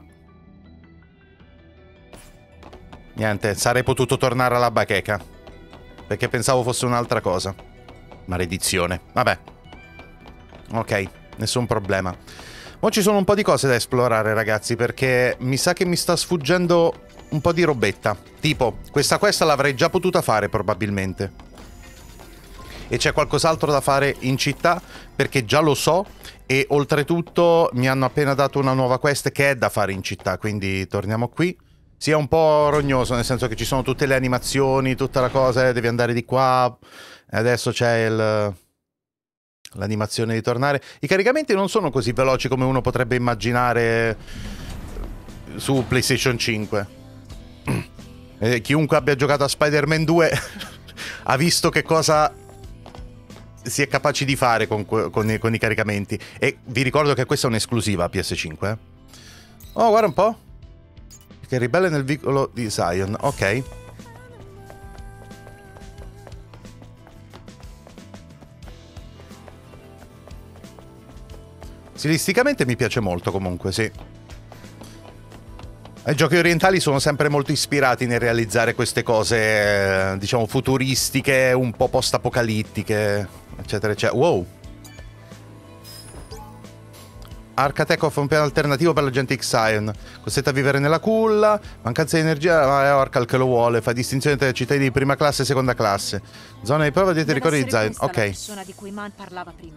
Niente, sarei potuto tornare alla bacheca. Perché pensavo fosse un'altra cosa. Maledizione. Vabbè. Ok, nessun problema. Ora ci sono un po' di cose da esplorare, ragazzi, perché mi sa che mi sta sfuggendo un po' di robetta. Tipo, questa questa l'avrei già potuta fare, probabilmente. E c'è qualcos'altro da fare in città, perché già lo so. E oltretutto mi hanno appena dato una nuova quest che è da fare in città, quindi torniamo qui. Sì, è un po' rognoso, nel senso che ci sono tutte le animazioni, tutta la cosa, eh, devi andare di qua. E adesso c'è il... l'animazione di tornare. I caricamenti non sono così veloci come uno potrebbe immaginare su PlayStation cinque. Eh, chiunque abbia giocato a Spider-Man due ha visto che cosa si è capaci di fare con, con, i, con i caricamenti. E vi ricordo che questa è un'esclusiva P S cinque. Eh? Oh, guarda un po'. Che ribelle nel vicolo di Zion. Ok. Stilisticamente mi piace molto comunque, sì. I giochi orientali sono sempre molto ispirati nel realizzare queste cose, diciamo, futuristiche, un po' post-apocalittiche, eccetera, eccetera. Wow! Arcatech offre un piano alternativo per l'agente Xion. Costretto a vivere nella culla, mancanza di energia, ma è Orcal che lo vuole. Fa distinzione tra cittadini di prima classe e seconda classe. Zona di prova di territorio di Zion. Ok. La persona di cui Man parlava prima.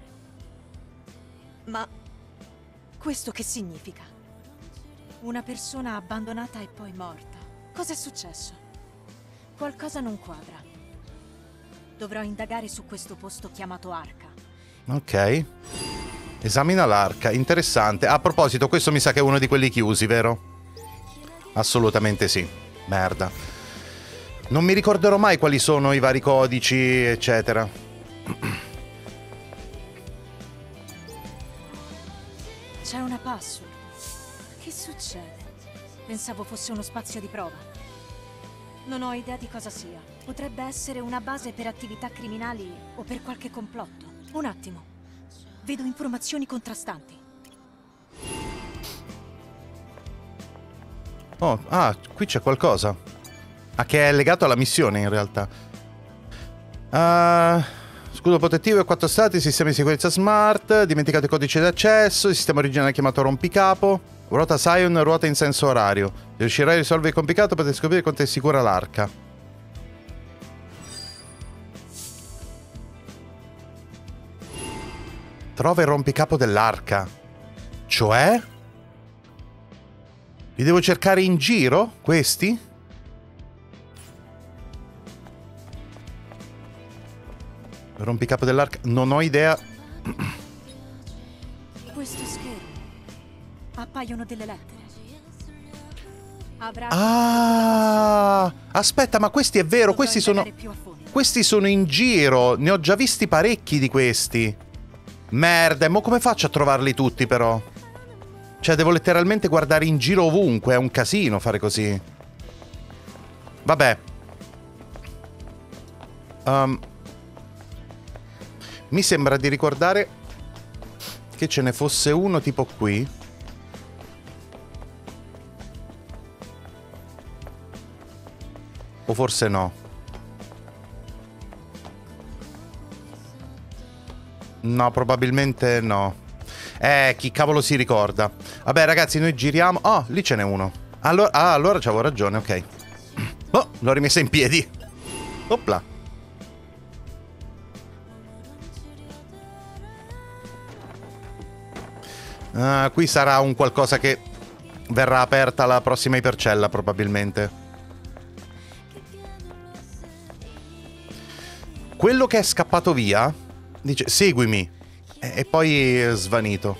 Ma questo che significa? Una persona abbandonata e poi morta. Cos'è successo? Qualcosa non quadra. Dovrò indagare su questo posto chiamato Arca. Ok. Esamina l'arca. Interessante. A proposito, questo mi sa che è uno di quelli chiusi, vero? Assolutamente sì. Merda. Non mi ricorderò mai quali sono i vari codici, eccetera. C'è una password. Che succede? Pensavo fosse uno spazio di prova. Non ho idea di cosa sia. Potrebbe essere una base per attività criminali o per qualche complotto. Un attimo. Vedo informazioni contrastanti. Oh, ah, qui c'è qualcosa. Ah, che è legato alla missione in realtà. Uh, scudo protettivo e quattro stati, sistema di sicurezza smart, dimenticato il codice d'accesso, il sistema originale chiamato rompicapo. Ruota Zion, ruota in senso orario. Se riuscirai a risolvere il complicato potete scoprire quanto è sicura l'arca. Trova il rompicapo dell'arca. Cioè? Li devo cercare in giro? Questi? Il rompicapo dell'arca? Non ho idea. Questo schermo. Appaiono delle lettere. Avrà... Ah! Aspetta, ma questi è vero, questi sono... Questi sono in giro. Ne ho già visti parecchi di questi. Merda, e mo come faccio a trovarli tutti però? Cioè, devo letteralmente guardare in giro ovunque, è un casino fare così. Vabbè. Um, mi sembra di ricordare che ce ne fosse uno tipo qui. O forse no. No, probabilmente no. Eh, chi cavolo si ricorda? Vabbè, ragazzi, noi giriamo... Oh, lì ce n'è uno. Allora, ah, allora c'avevo ragione, ok. Oh, l'ho rimessa in piedi. Opla. Ah, qui sarà un qualcosa che verrà aperta la prossima ipercella, probabilmente. Quello che è scappato via dice seguimi e, e poi è svanito.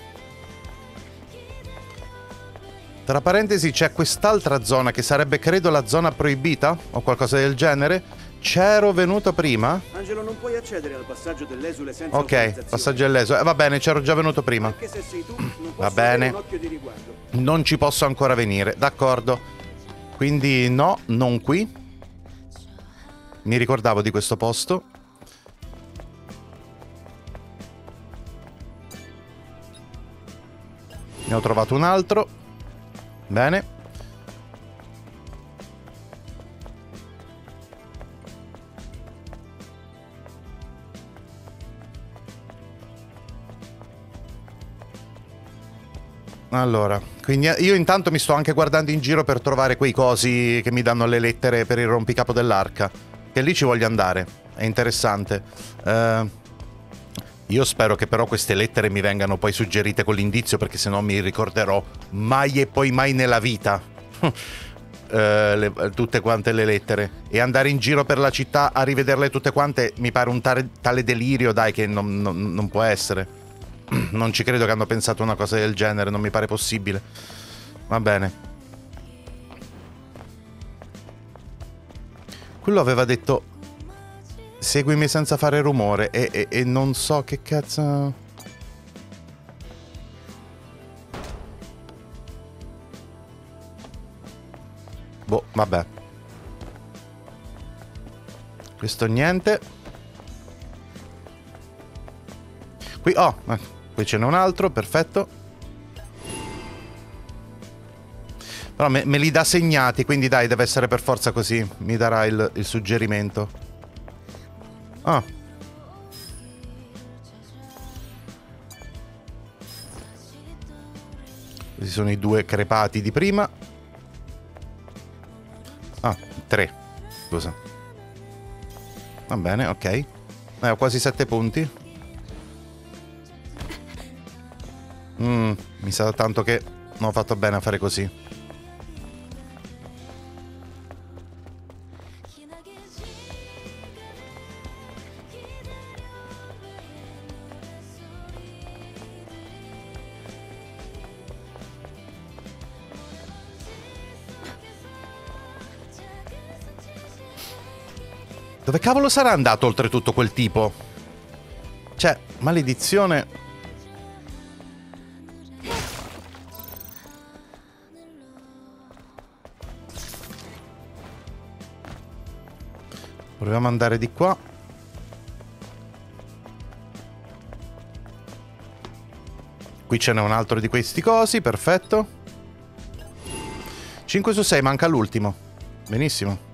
Tra parentesi c'è quest'altra zona che sarebbe credo la zona proibita o qualcosa del genere. C'ero venuto prima. Angelo, non puoi accedere al passaggio dell'esule senza ok, passaggio dell'esule. Eh, va bene, c'ero già venuto prima. Anche se sei tu, non va bene. Un occhio di riguardo. Non ci posso ancora venire, d'accordo. Quindi no, non qui. Mi ricordavo di questo posto. Ne ho trovato un altro. Bene. Allora, quindi io intanto mi sto anche guardando in giro per trovare quei cosi che mi danno le lettere per il rompicapo dell'arca. Che lì ci voglio andare. È interessante. Uh, io spero che però queste lettere mi vengano poi suggerite con l'indizio, perché sennò mi ricorderò mai e poi mai nella vita eh, le, tutte quante le lettere. E andare in giro per la città a rivederle tutte quante mi pare un tale, tale delirio, dai, che non, non, non può essere. Non ci credo che hanno pensato una cosa del genere, non mi pare possibile. Va bene. Quello aveva detto seguimi senza fare rumore e, e, e non so che cazzo... Boh, vabbè. Questo niente. Qui, oh, eh, qui ce n'è un altro, perfetto. Però me, me li dà segnati, quindi dai, deve essere per forza così. Mi darà il, il suggerimento. Ah. Questi sono i due crepati di prima. Ah, tre. Scusa. Va bene, ok. Eh, ho quasi sette punti. Mm, mi sa tanto che non ho fatto bene a fare così. Dove cavolo sarà andato oltretutto quel tipo? Cioè, maledizione. Proviamo ad andare di qua. Qui ce n'è un altro di questi cosi, perfetto. cinque su sei, manca l'ultimo. Benissimo.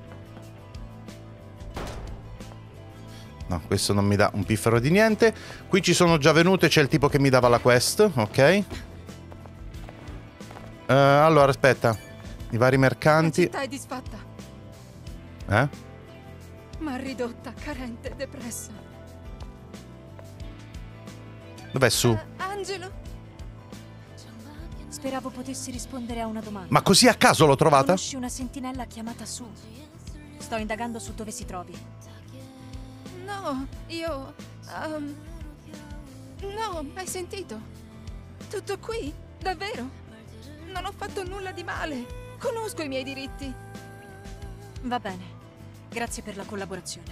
No, questo non mi dà un piffero di niente. Qui ci sono già venute, c'è il tipo che mi dava la quest, ok. Uh, allora, aspetta. I vari mercanti. La città è disfatta. Eh? Ma ridotta, carente, depressa. Dov'è su? Uh, Angelo? Speravo potessi rispondere a una domanda. Ma così a caso l'ho trovata? Conosci una sentinella chiamata Su? Sto indagando su dove si trovi. No, io... Um, no, hai sentito? Tutto qui? Davvero? Non ho fatto nulla di male. Conosco i miei diritti. Va bene. Grazie per la collaborazione.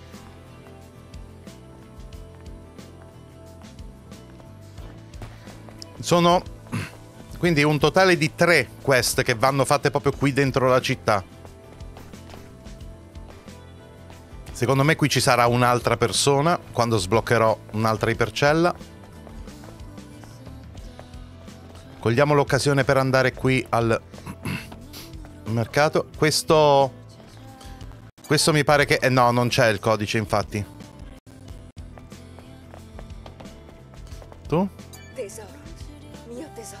Sono quindi un totale di tre quest che vanno fatte proprio qui dentro la città. Secondo me qui ci sarà un'altra persona quando sbloccherò un'altra ipercella. Cogliamo l'occasione per andare qui al mercato. Questo... Questo mi pare che... Eh no, non c'è il codice, infatti. Tu? Tesoro. Mio tesoro.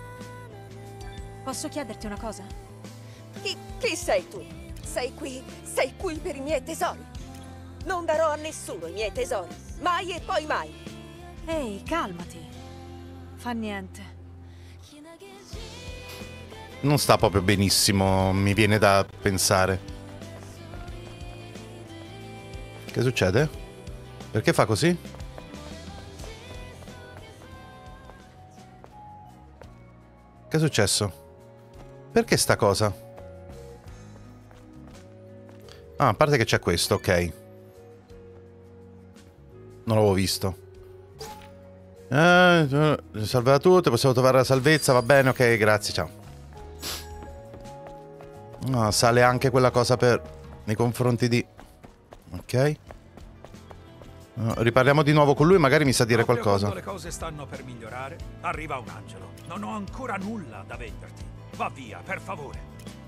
Posso chiederti una cosa? Chi, chi sei tu? Sei qui, sei qui per i miei tesori. Non darò a nessuno i miei tesori. Mai e poi mai. Ehi, calmati. Fa niente. Non sta proprio benissimo, mi viene da pensare. Che succede? Perché fa così? Che è successo? Perché sta cosa? Ah, a parte che c'è questo, ok. Non l'avevo visto. Eh, salva tutto, possiamo trovare la salvezza, va bene, ok, grazie, ciao. No, sale anche quella cosa per... nei confronti di... Ok. No, riparliamo di nuovo con lui, magari mi sa dire Proprio qualcosa. Quando le cose stanno per migliorare, arriva un angelo. Non ho ancora nulla da venderti. Va via, per favore.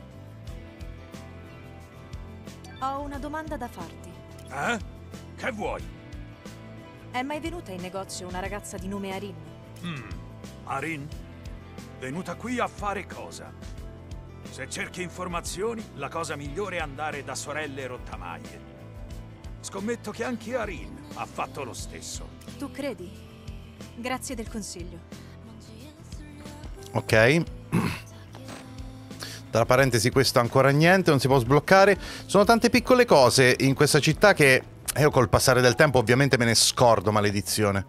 Ho una domanda da farti. Eh? Che vuoi? È mai venuta in negozio una ragazza di nome Arin? Mm. Arin? Venuta qui a fare cosa? Se cerchi informazioni, la cosa migliore è andare da sorelle rottamaie. Scommetto che anche Arin ha fatto lo stesso. Tu credi? Grazie del consiglio. Ok. Tra parentesi, questo ancora niente, non si può sbloccare. Sono tante piccole cose in questa città che io col passare del tempo ovviamente me ne scordo, maledizione.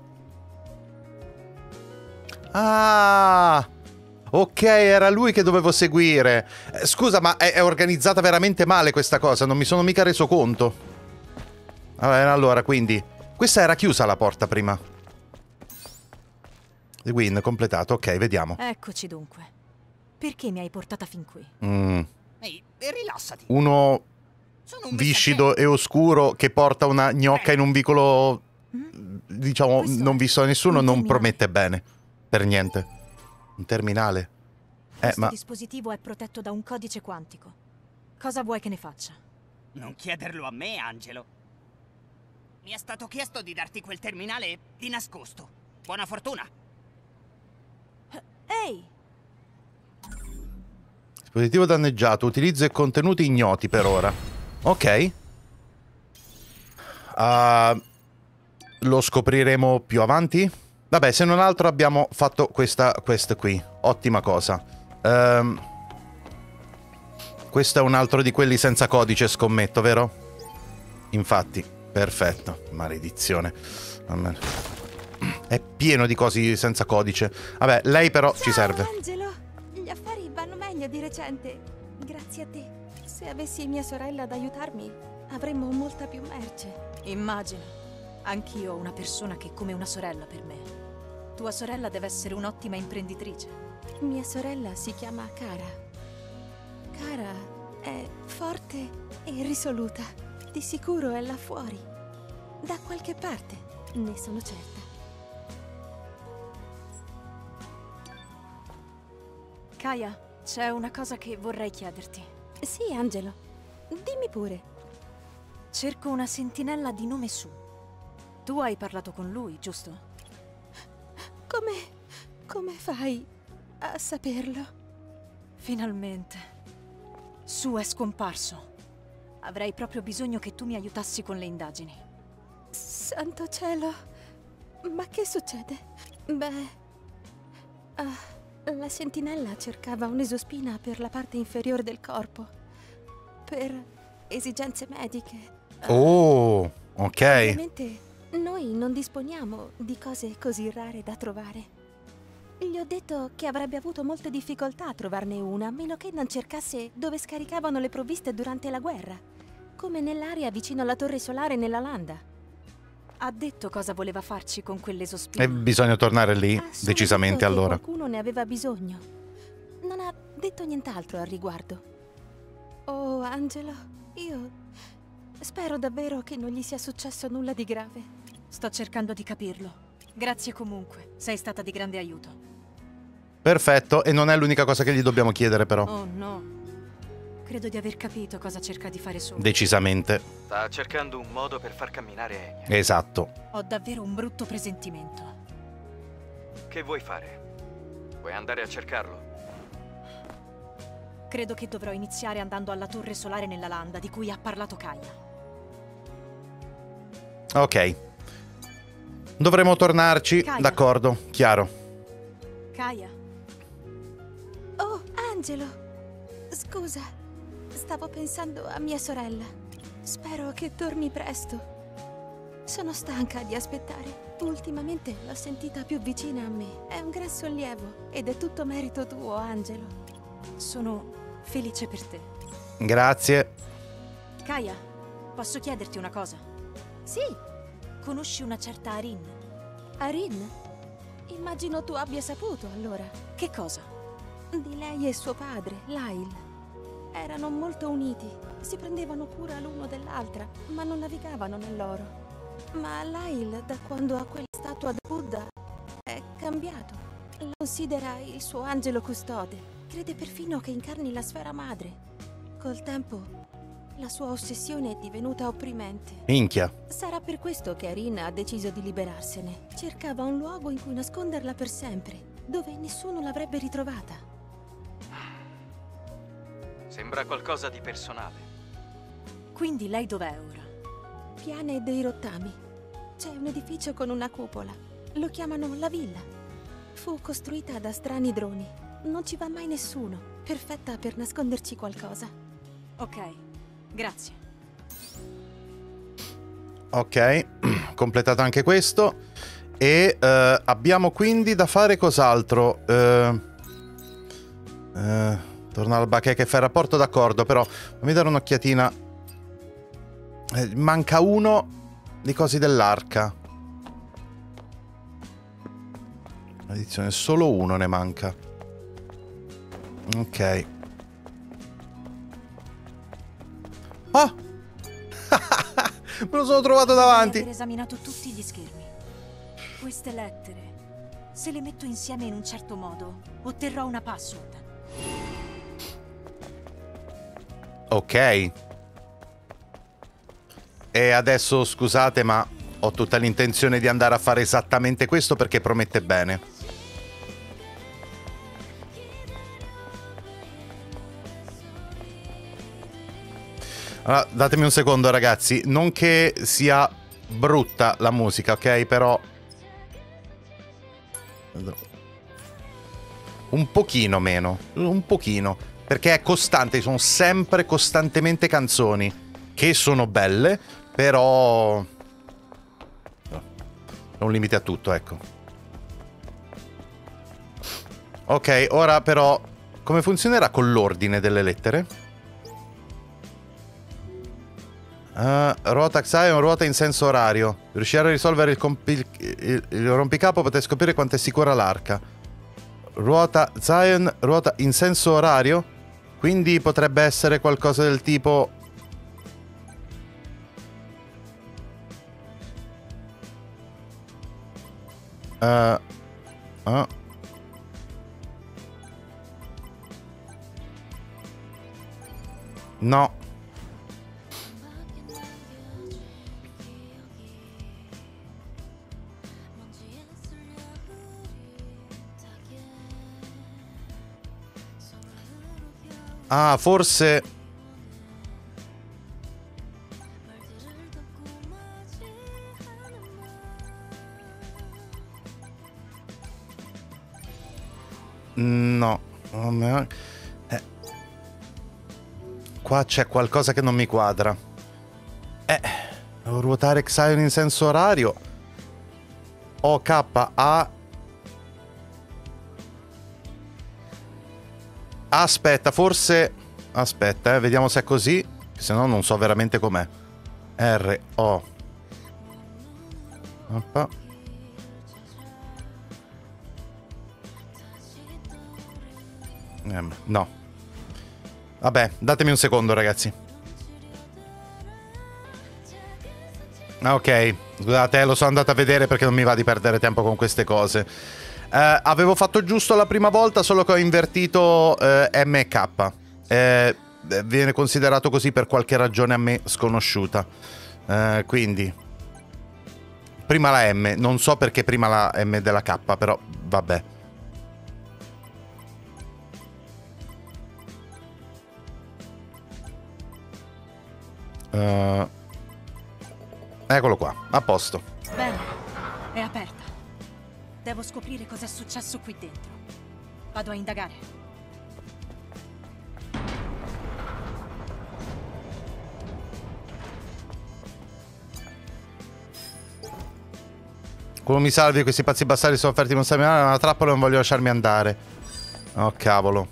Ah, ok, era lui che dovevo seguire. Eh, scusa, ma è, è organizzata veramente male questa cosa, non mi sono mica reso conto. Vabbè, allora, quindi questa era chiusa la porta prima. The win completato, ok, vediamo. Eccoci dunque. Perché mi hai portata fin qui? Mm. Ehi, rilassati. Uno Sono un viscido e oscuro che porta una gnocca in un vicolo, diciamo, non visto da nessuno, non promette bene. Per niente. Un terminale. Eh, Questo ma... dispositivo è protetto da un codice quantico. Cosa vuoi che ne faccia? Non chiederlo a me, Angelo. Mi è stato chiesto di darti quel terminale di nascosto. Buona fortuna. Ehi! Dispositivo danneggiato, utilizzo e contenuti ignoti per ora. Ok. Uh, lo scopriremo più avanti? Vabbè, se non altro abbiamo fatto questa quest qui. Ottima cosa. Um, questo è un altro di quelli senza codice, scommetto, vero? Infatti, perfetto. Maledizione. È pieno di cosi senza codice. Vabbè, lei però Ciao, ci serve. Angelo, gli affari vanno meglio di recente. Grazie a te. Se avessi mia sorella ad aiutarmi, avremmo molta più merce. Immagina. Anch'io ho una persona che è come una sorella per me. Tua sorella deve essere un'ottima imprenditrice. Mia sorella si chiama Cara. Cara è forte e risoluta. Di sicuro è là fuori. Da qualche parte, ne sono certa. Kaya, c'è una cosa che vorrei chiederti. Sì, Angelo. Dimmi pure. Cerco una sentinella di nome Su. Tu hai parlato con lui, giusto? Come... come fai a saperlo? Finalmente. Su è scomparso. Avrei proprio bisogno che tu mi aiutassi con le indagini. Santo cielo. Ma che succede? Beh... Uh... La sentinella cercava un'esospina per la parte inferiore del corpo. Per esigenze mediche. Oh, ok. Ovviamente noi non disponiamo di cose così rare da trovare. Gli ho detto che avrebbe avuto molte difficoltà a trovarne una, a meno che non cercasse dove scaricavano le provviste durante la guerra, come nell'area vicino alla torre solare nella landa. Ha detto cosa voleva farci con quell'esospina. E bisogna tornare lì, decisamente, allora. Qualcuno ne aveva bisogno. Non ha detto nient'altro al riguardo. Oh, Angelo, io spero davvero che non gli sia successo nulla di grave. Sto cercando di capirlo. Grazie comunque, sei stata di grande aiuto. Perfetto, e non è l'unica cosa che gli dobbiamo chiedere, però. Oh no. Credo di aver capito cosa cerca di fare solo. Decisamente. Sta cercando un modo per far camminare Enya. Esatto. Ho davvero un brutto presentimento. Che vuoi fare? Vuoi andare a cercarlo? Credo che dovrò iniziare andando alla torre solare nella landa di cui ha parlato Kaya. Ok. Dovremo tornarci, d'accordo, chiaro. Kaya. Oh, Angelo. Scusa. Stavo pensando a mia sorella. Spero che torni presto. Sono stanca di aspettare. Ultimamente l'ho sentita più vicina a me. È un gran sollievo ed è tutto merito tuo, Angelo. Sono felice per te. Grazie. Kaya, posso chiederti una cosa? Sì. Conosci una certa Arin? Arin? Immagino tu abbia saputo, allora. Che cosa? Di lei e suo padre, Lyle. Erano molto uniti, si prendevano cura l'uno dell'altra, ma non navigavano nell'oro. Ma Lyle, da quando ha quella statua di Buddha, è cambiato. La considera il suo angelo custode. Crede perfino che incarni la sfera madre. Col tempo, la sua ossessione è divenuta opprimente. Minchia. Sarà per questo che Arin ha deciso di liberarsene. Cercava un luogo in cui nasconderla per sempre, dove nessuno l'avrebbe ritrovata. Sembra qualcosa di personale. Quindi lei dov'è ora? Piane dei Rottami. C'è un edificio con una cupola. Lo chiamano la villa. Fu costruita da strani droni. Non ci va mai nessuno. perfetta per nasconderci qualcosa. Ok, grazie. Ok, completato anche questo. E uh, abbiamo quindi da fare cos'altro? Uh, uh, tornare al bacheca e fare rapporto, d'accordo, però fammi dare un'occhiatina. Eh, manca uno di cosi dell'arca. Edizione, solo uno ne manca. Ok. Oh! Me lo sono trovato davanti. Dovrei aver esaminato tutti gli schermi. Queste lettere, se le metto insieme in un certo modo, otterrò una password. Ok. E adesso scusate, ma ho tutta l'intenzione di andare a fare esattamente questo perché promette bene. Allora, datemi un secondo, ragazzi. Non che sia brutta la musica, ok? Però un pochino meno, un pochino, perché è costante, sono sempre costantemente canzoni che sono belle, però c'è un limite a tutto, ecco. Ok, ora però come funzionerà con l'ordine delle lettere? Uh, ruota Xion, ruota in senso orario. Riuscire a risolvere il, il, il, il rompicapo, potete scoprire quanto è sicura l'arca. Ruota Xion, ruota in senso orario. Quindi potrebbe essere qualcosa del tipo... Uh, uh. No. Ah, forse... No. Eh. Qua c'è qualcosa che non mi quadra. Eh, devo ruotare Xion in senso orario. O K A... Aspetta, forse... Aspetta, eh, vediamo se è così. Se no non so veramente com'è. R, O... Oppa. Eh, no. Vabbè, datemi un secondo, ragazzi. Ah, ok. Scusate, lo sono andato a vedere perché non mi va di perdere tempo con queste cose. Eh, avevo fatto giusto la prima volta, solo che ho invertito eh, M e K. Eh, viene considerato così per qualche ragione a me sconosciuta. Eh, quindi prima la M, non so perché prima la M della K, però vabbè. Uh, eccolo qua, a posto. Bene, è aperta. Devo scoprire cosa è successo qui dentro. Vado a indagare. Come mi salvi, questi pazzi bastardi sono offerti non sapere una trappola e non voglio lasciarmi andare. Oh cavolo.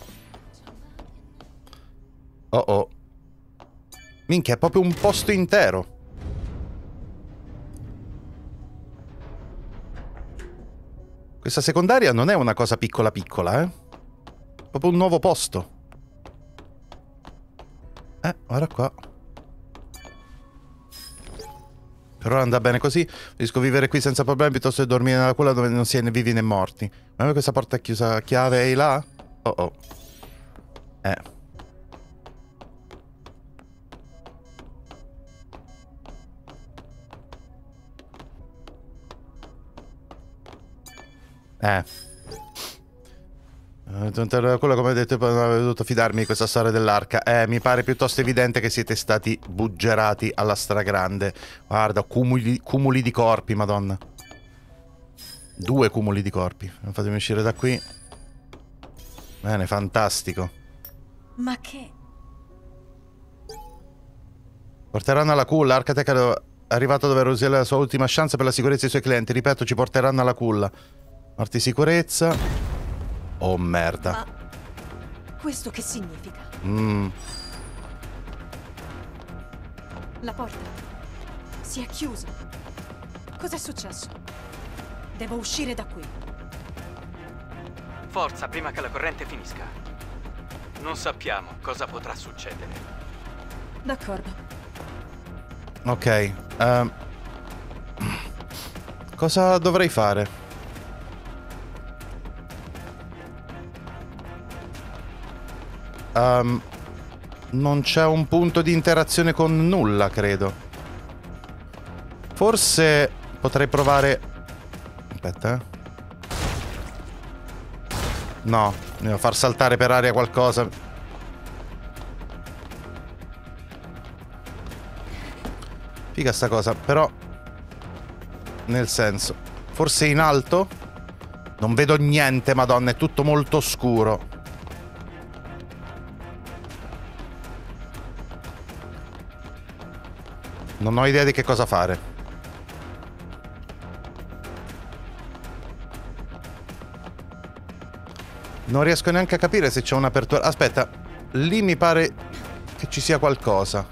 Oh oh. Minchia, è proprio un posto intero. Questa secondaria non è una cosa piccola piccola, eh? Proprio un nuovo posto. Eh, guarda qua. Per ora andrà bene così. Riesco a vivere qui senza problemi piuttosto che dormire nella culla dove non si è né vivi né morti. Ma questa porta è chiusa a chiave, è là? Oh oh. Eh. Eh. Quello, come detto, non avevo dovuto fidarmi di questa storia dell'arca. Eh, mi pare piuttosto evidente che siete stati buggerati alla stragrande. Guarda, cumuli, cumuli di corpi, madonna. Due cumuli di corpi. Fatemi uscire da qui. Bene, fantastico. Ma che... Porteranno alla culla. Arcatech è arrivato dove Rosie è la sua ultima chance per la sicurezza dei suoi clienti. Ripeto, ci porteranno alla culla. Morti sicurezza. Oh, merda. Ma... questo che significa? Mm. La porta si è chiusa. Cos'è successo? Devo uscire da qui. Forza, prima che la corrente finisca. Non sappiamo cosa potrà succedere. D'accordo. Ok. Um, cosa dovrei fare? Um, non c'è un punto di interazione con nulla, credo. Forse potrei provare... Aspetta, eh. No, devo far saltare per aria qualcosa. Figa sta cosa, però... Nel senso... Forse in alto? Non vedo niente, madonna, è tutto molto scuro. Non ho idea di che cosa fare. Non riesco neanche a capire se c'è un'apertura. Aspetta, lì mi pare che ci sia qualcosa.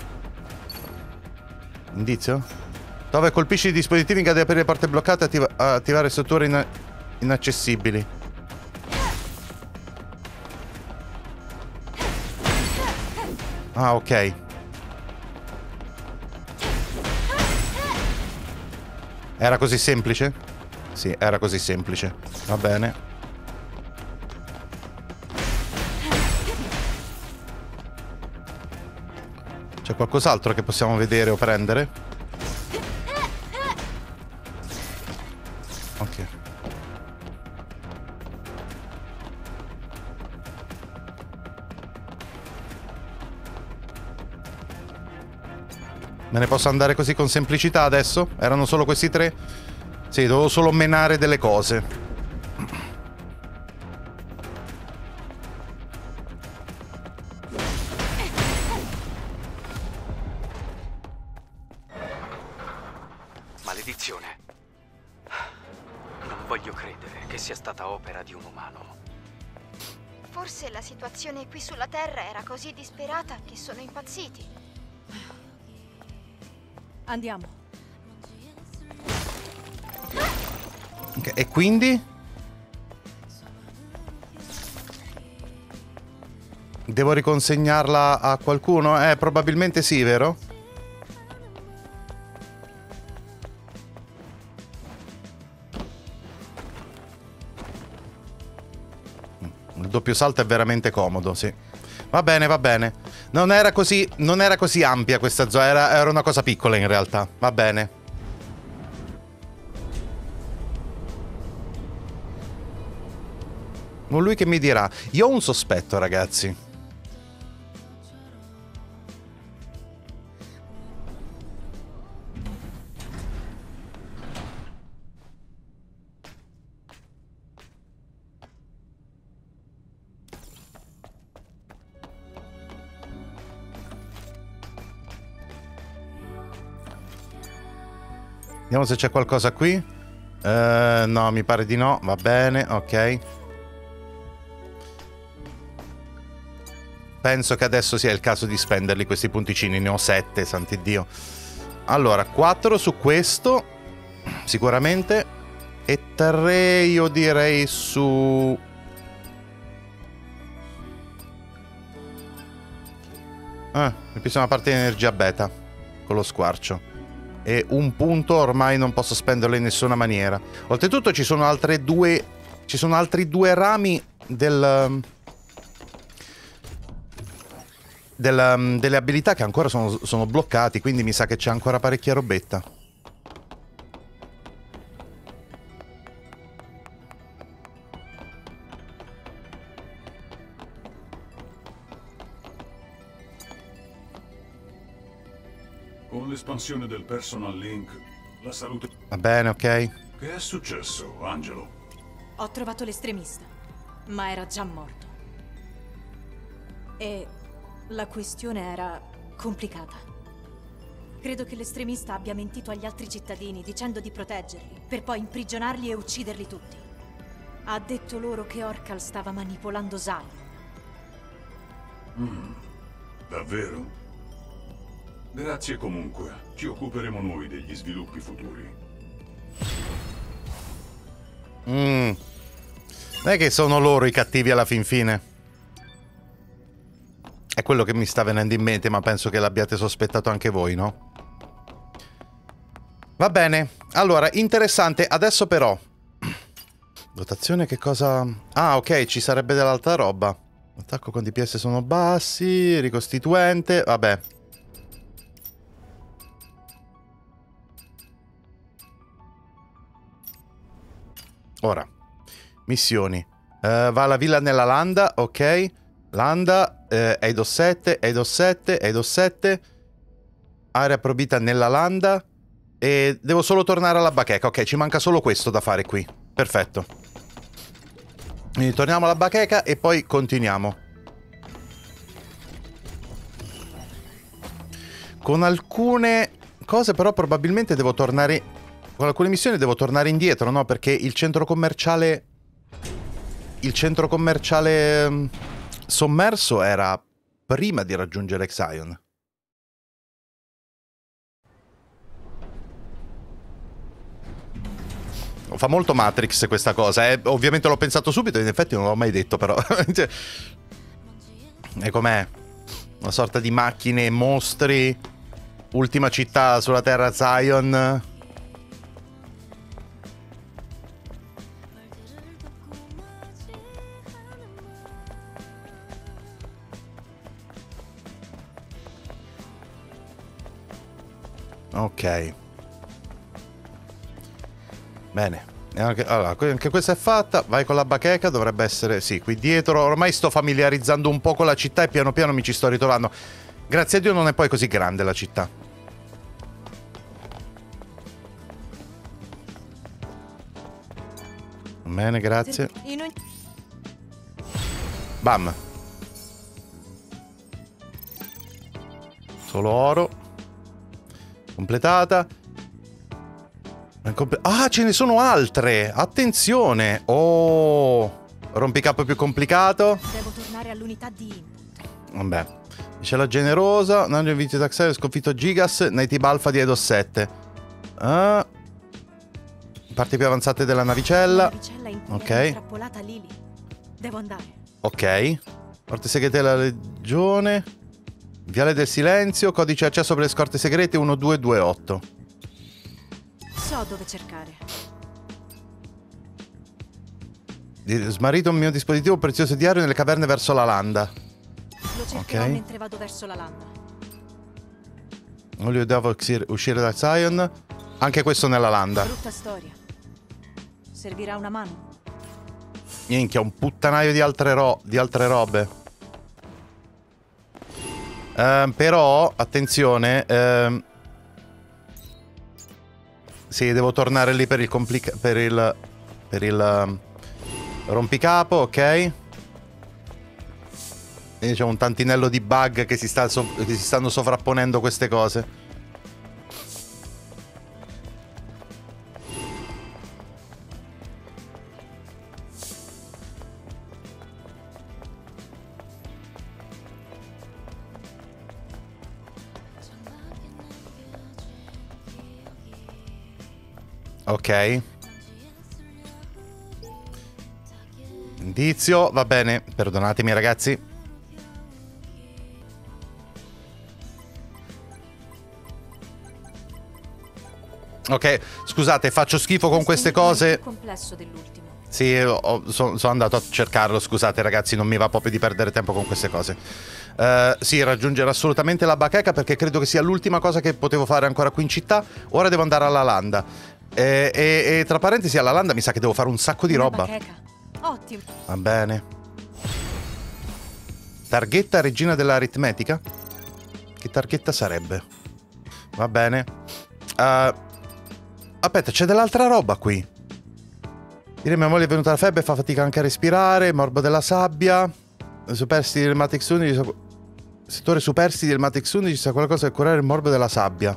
Indizio? Dove colpisci i dispositivi in grado di aprire le porte bloccate e attiva attivare strutture in inaccessibili. Ah, ok. Era così semplice? Sì, era così semplice. Va bene. C'è qualcos'altro che possiamo vedere o prendere? Ok. Me ne posso andare così con semplicità adesso? Erano solo questi tre? Sì, dovevo solo menare delle cose. Maledizione. Non voglio credere che sia stata opera di un umano. Forse la situazione qui sulla Terra era così disperata che sono impazziti. Andiamo. Okay, e quindi? Devo riconsegnarla a qualcuno? Eh, probabilmente sì, vero? Il doppio salto è veramente comodo, sì. Va bene, va bene. Non era così, non era così ampia questa zona, era, era una cosa piccola in realtà. Va bene. Non lui che mi dirà. Io ho un sospetto, ragazzi. Vediamo se c'è qualcosa qui. Uh, no, mi pare di no. Va bene, ok. Penso che adesso sia il caso di spenderli questi punticini. Ne ho sette, santi Dio. Allora, quattro su questo. Sicuramente. E tre io direi su... Ah, ripristino una parte di energia beta. Con lo squarcio. E un punto ormai non posso spenderlo in nessuna maniera. Oltretutto ci sono altre due... Ci sono altri due rami del... del delle abilità che ancora sono, sono bloccati. Quindi mi sa che c'è ancora parecchia robetta. Con l'espansione del personal link, la salute... Va bene, ok. Che è successo, Angelo? Ho trovato l'estremista, ma era già morto. E la questione era complicata. Credo che l'estremista abbia mentito agli altri cittadini dicendo di proteggerli, per poi imprigionarli e ucciderli tutti. Ha detto loro che Orcal stava manipolando Zion. Mm, davvero? Grazie comunque. Ci occuperemo noi degli sviluppi futuri. Mm. Non è che sono loro i cattivi alla fin fine. È quello che mi sta venendo in mente, ma penso che l'abbiate sospettato anche voi, no? Va bene. Allora, interessante. Adesso però... Dotazione che cosa... Ah, ok, ci sarebbe dell'altra roba. Attacco con D P S sono bassi. Ricostituente. Vabbè. Ora. Missioni. Uh, va alla villa nella landa. Ok. Landa. Uh, Eidos sette. Eidos sette. Eidos sette. Area probita nella landa. E devo solo tornare alla bacheca. Ok, ci manca solo questo da fare qui. Perfetto. Quindi torniamo alla bacheca e poi continuiamo. Con alcune cose però probabilmente devo tornare... Con alcune missioni devo tornare indietro, no? Perché il centro commerciale... Il centro commerciale um, sommerso era prima di raggiungere Zion. Fa molto Matrix questa cosa, eh? Ovviamente l'ho pensato subito e in effetti non l'ho mai detto, però. E com'è? Una sorta di macchine, mostri, ultima città sulla terra Zion. Ok. Bene. E anche, allora, anche questa è fatta. Vai con la bacheca, dovrebbe essere... Sì, qui dietro. Ormai sto familiarizzando un po' con la città e piano piano mi ci sto ritrovando. Grazie a Dio non è poi così grande la città. Bene, grazie. Bam. Solo oro. Completata. Ah, ce ne sono altre! Attenzione! Oh! Rompicapo più complicato. Devo tornare all'unità di input. Vabbè. C'è la generosa. Nanjo invito Taxaio, sconfitto Gigas. Native Alpha di Eidos sette. Ah. Parti più avanzate della navicella. Ok. Intrappolata Lily. Devo andare. Ok. Porte segrete della legione. Viale del silenzio. Codice accesso per le scorte segrete uno due due otto. So dove cercare. Smarrito un mio dispositivo prezioso diario nelle caverne verso la landa. Lo cercherò Ok. mentre vado verso la landa. Non gli devo uscire da Zion. Anche questo nella landa. Brutta storia. Servirà una mano. Minchia, un puttanaio di altre, ro di altre robe. Ehm, però, attenzione. Ehm, sì, devo tornare lì per il complica per il per il um, rompicapo, ok. E c'è un tantinello di bug che si, sta so che si stanno sovrapponendo queste cose. Ok. Indizio, va bene. Perdonatemi ragazzi. Ok, scusate, faccio schifo con queste cose. È più complesso dell'ultimo. Sì, sono so andato a cercarlo, scusate ragazzi, non mi va proprio di perdere tempo con queste cose. Uh, sì, raggiungere assolutamente la bacheca perché credo che sia l'ultima cosa che potevo fare ancora qui in città. Ora devo andare alla landa. E, e, e tra parentesi alla landa mi sa che devo fare un sacco di Una roba. bacheca. Ottimo. Va bene. Targhetta regina dell'aritmetica? Che targhetta sarebbe? Va bene. Uh, aspetta, c'è dell'altra roba qui. Dire mia moglie è venuta la febbre, fa fatica anche a respirare, morbo della sabbia. superstiti del Matrix undici. Sa... Settore superstiti del Matrix undici sa qualcosa per curare il morbo della sabbia.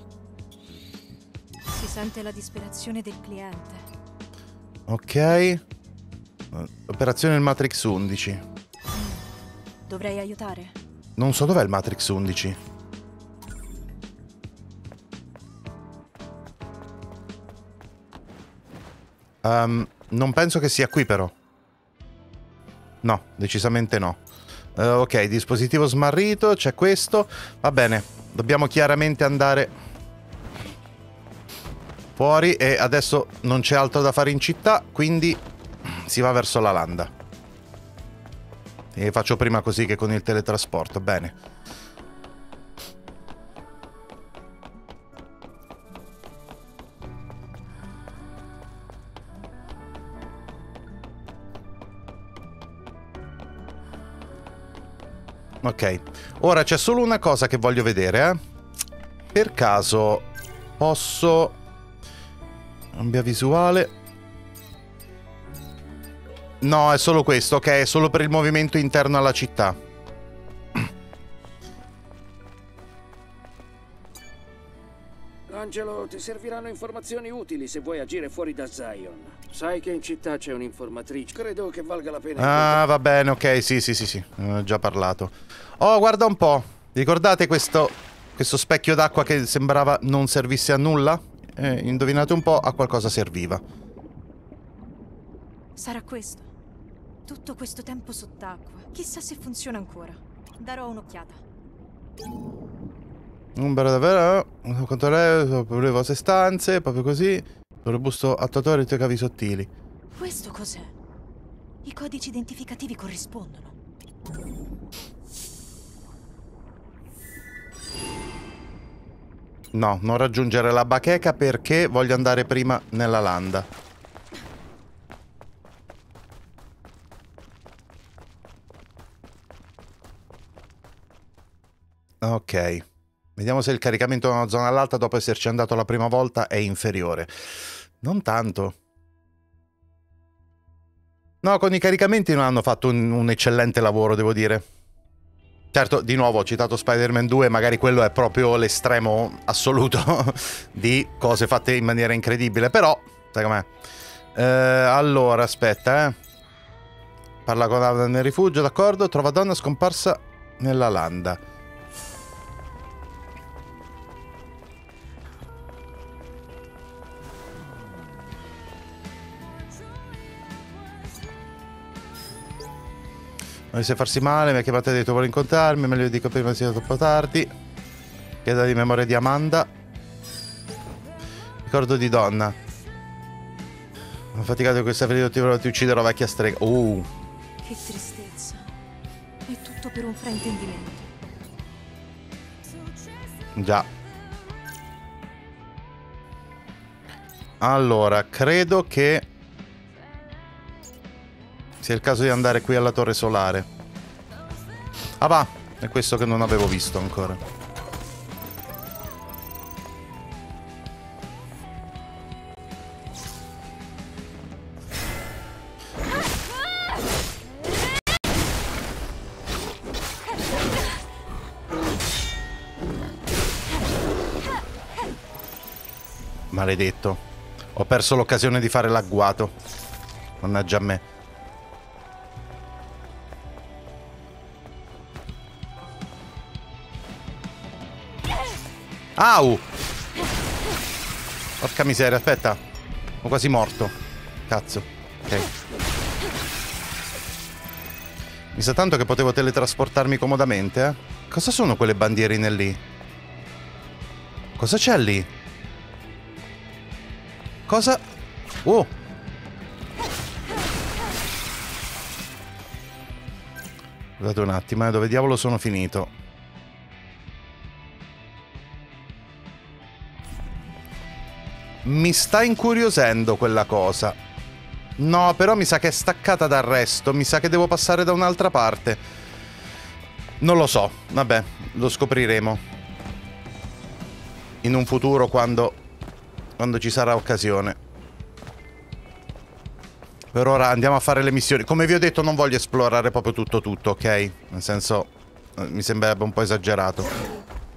Si sente la disperazione del cliente. Ok. Operazione del Matrix undici. Dovrei aiutare? Non so dov'è il Matrix undici. Um, non penso che sia qui però. No, decisamente no. Uh, ok, dispositivo smarrito, c'è questo. Va bene, dobbiamo chiaramente andare fuori e adesso non c'è altro da fare in città, quindi si va verso la landa. E faccio prima così che con il teletrasporto, bene. Ok, ora c'è solo una cosa che voglio vedere, eh. Per caso posso... Cambia visuale. No, è solo questo, ok, è solo per il movimento interno alla città. Angelo, ti serviranno informazioni utili se vuoi agire fuori da Zion. Sai che in città c'è un'informatrice. Credo che valga la pena. Ah, va bene, ok, sì, sì, sì, sì, ho già parlato. Oh, guarda un po'. Ricordate questo, questo specchio d'acqua che sembrava non servisse a nulla? Eh, indovinate un po', a qualcosa serviva. Sarà questo. Tutto questo tempo sott'acqua. Chissà se funziona ancora. Darò un'occhiata. Numero davvero. Quanto lei, le vostre stanze, proprio così. Robusto attuatore e i tuoi cavi sottili. Questo cos'è? I codici identificativi corrispondono. No, non raggiungere la bacheca perché voglio andare prima nella landa. Ok. Vediamo se il caricamento da una zona all'altra dopo esserci andato la prima volta è inferiore. Non tanto. No, con i caricamenti non hanno fatto un, un eccellente lavoro, devo dire. Certo, di nuovo ho citato Spider-Man due, magari quello è proprio l'estremo assoluto di cose fatte in maniera incredibile, però, sai com'è? Eh, allora, aspetta, eh. Parla con Adam nel rifugio, d'accordo? Trova donna scomparsa nella landa. Non sai farsi male, mi ha chiamato e ha detto vuole incontrarmi, meglio dico prima sia troppo tardi. Chieda di memoria di Amanda. Ricordo di donna. Ho faticato di questa ferita, ti ucciderò vecchia strega. Uh. Che tristezza. È tutto per un fraintendimento. Già. Allora, credo che sia il caso di andare qui alla torre solare. Ah va, è questo che non avevo visto ancora. Maledetto. Ho perso l'occasione di fare l'agguato. Mannaggia a me. Au! Porca miseria, aspetta. Sono quasi morto. Cazzo. Ok. Mi sa tanto che potevo teletrasportarmi comodamente, eh? Cosa sono quelle bandierine lì? Cosa c'è lì? Cosa? Oh! Scusate un attimo, eh, dove diavolo sono finito? Mi sta incuriosendo quella cosa. No, però mi sa che è staccata dal resto. Mi sa che devo passare da un'altra parte. Non lo so. Vabbè, lo scopriremo. In un futuro, quando... quando ci sarà occasione. Per ora andiamo a fare le missioni. Come vi ho detto, non voglio esplorare proprio tutto tutto, ok? Nel senso, eh, mi sembrerebbe un po' esagerato.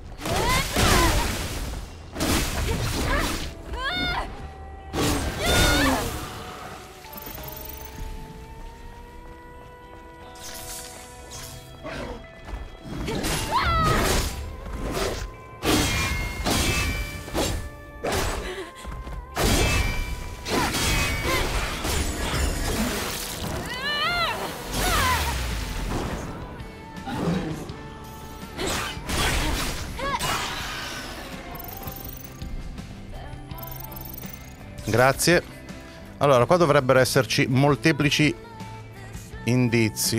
Grazie. Allora, qua dovrebbero esserci molteplici indizi.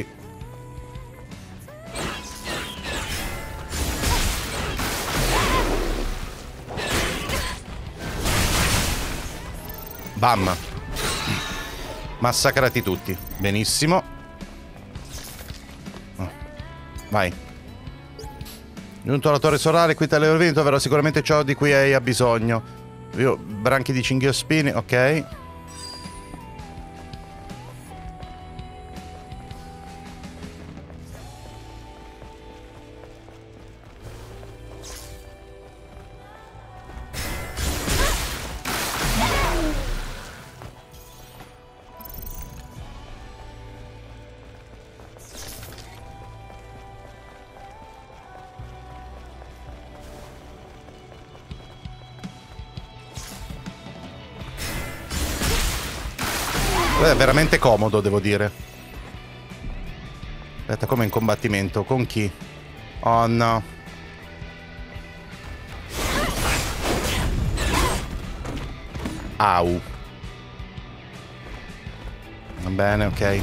Bam. Massacrati tutti. Benissimo. Oh. Vai. Giunto alla torre solare, qui tale vento avrà sicuramente ciò di cui hai bisogno. Io, branchi di cinghiospini, ok. È veramente comodo, devo dire. Aspetta, come in combattimento? Con chi? Oh no. Au. Va bene, ok.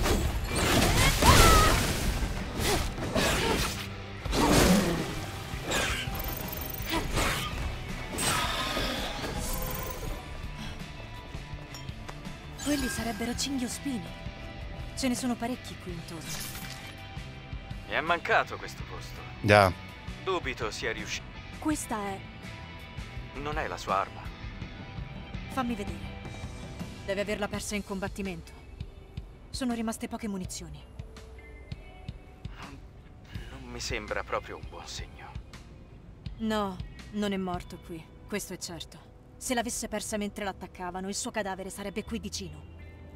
Quelli sarebbero cinghiospini. Ce ne sono parecchi qui intorno. Mi è mancato questo posto. Già. Dubito sia riuscito. Questa è... Non è la sua arma. Fammi vedere. Deve averla persa in combattimento. Sono rimaste poche munizioni. Non, non mi sembra proprio un buon segno. No, non è morto qui. Questo è certo. Se l'avesse persa mentre l'attaccavano, il suo cadavere sarebbe qui vicino.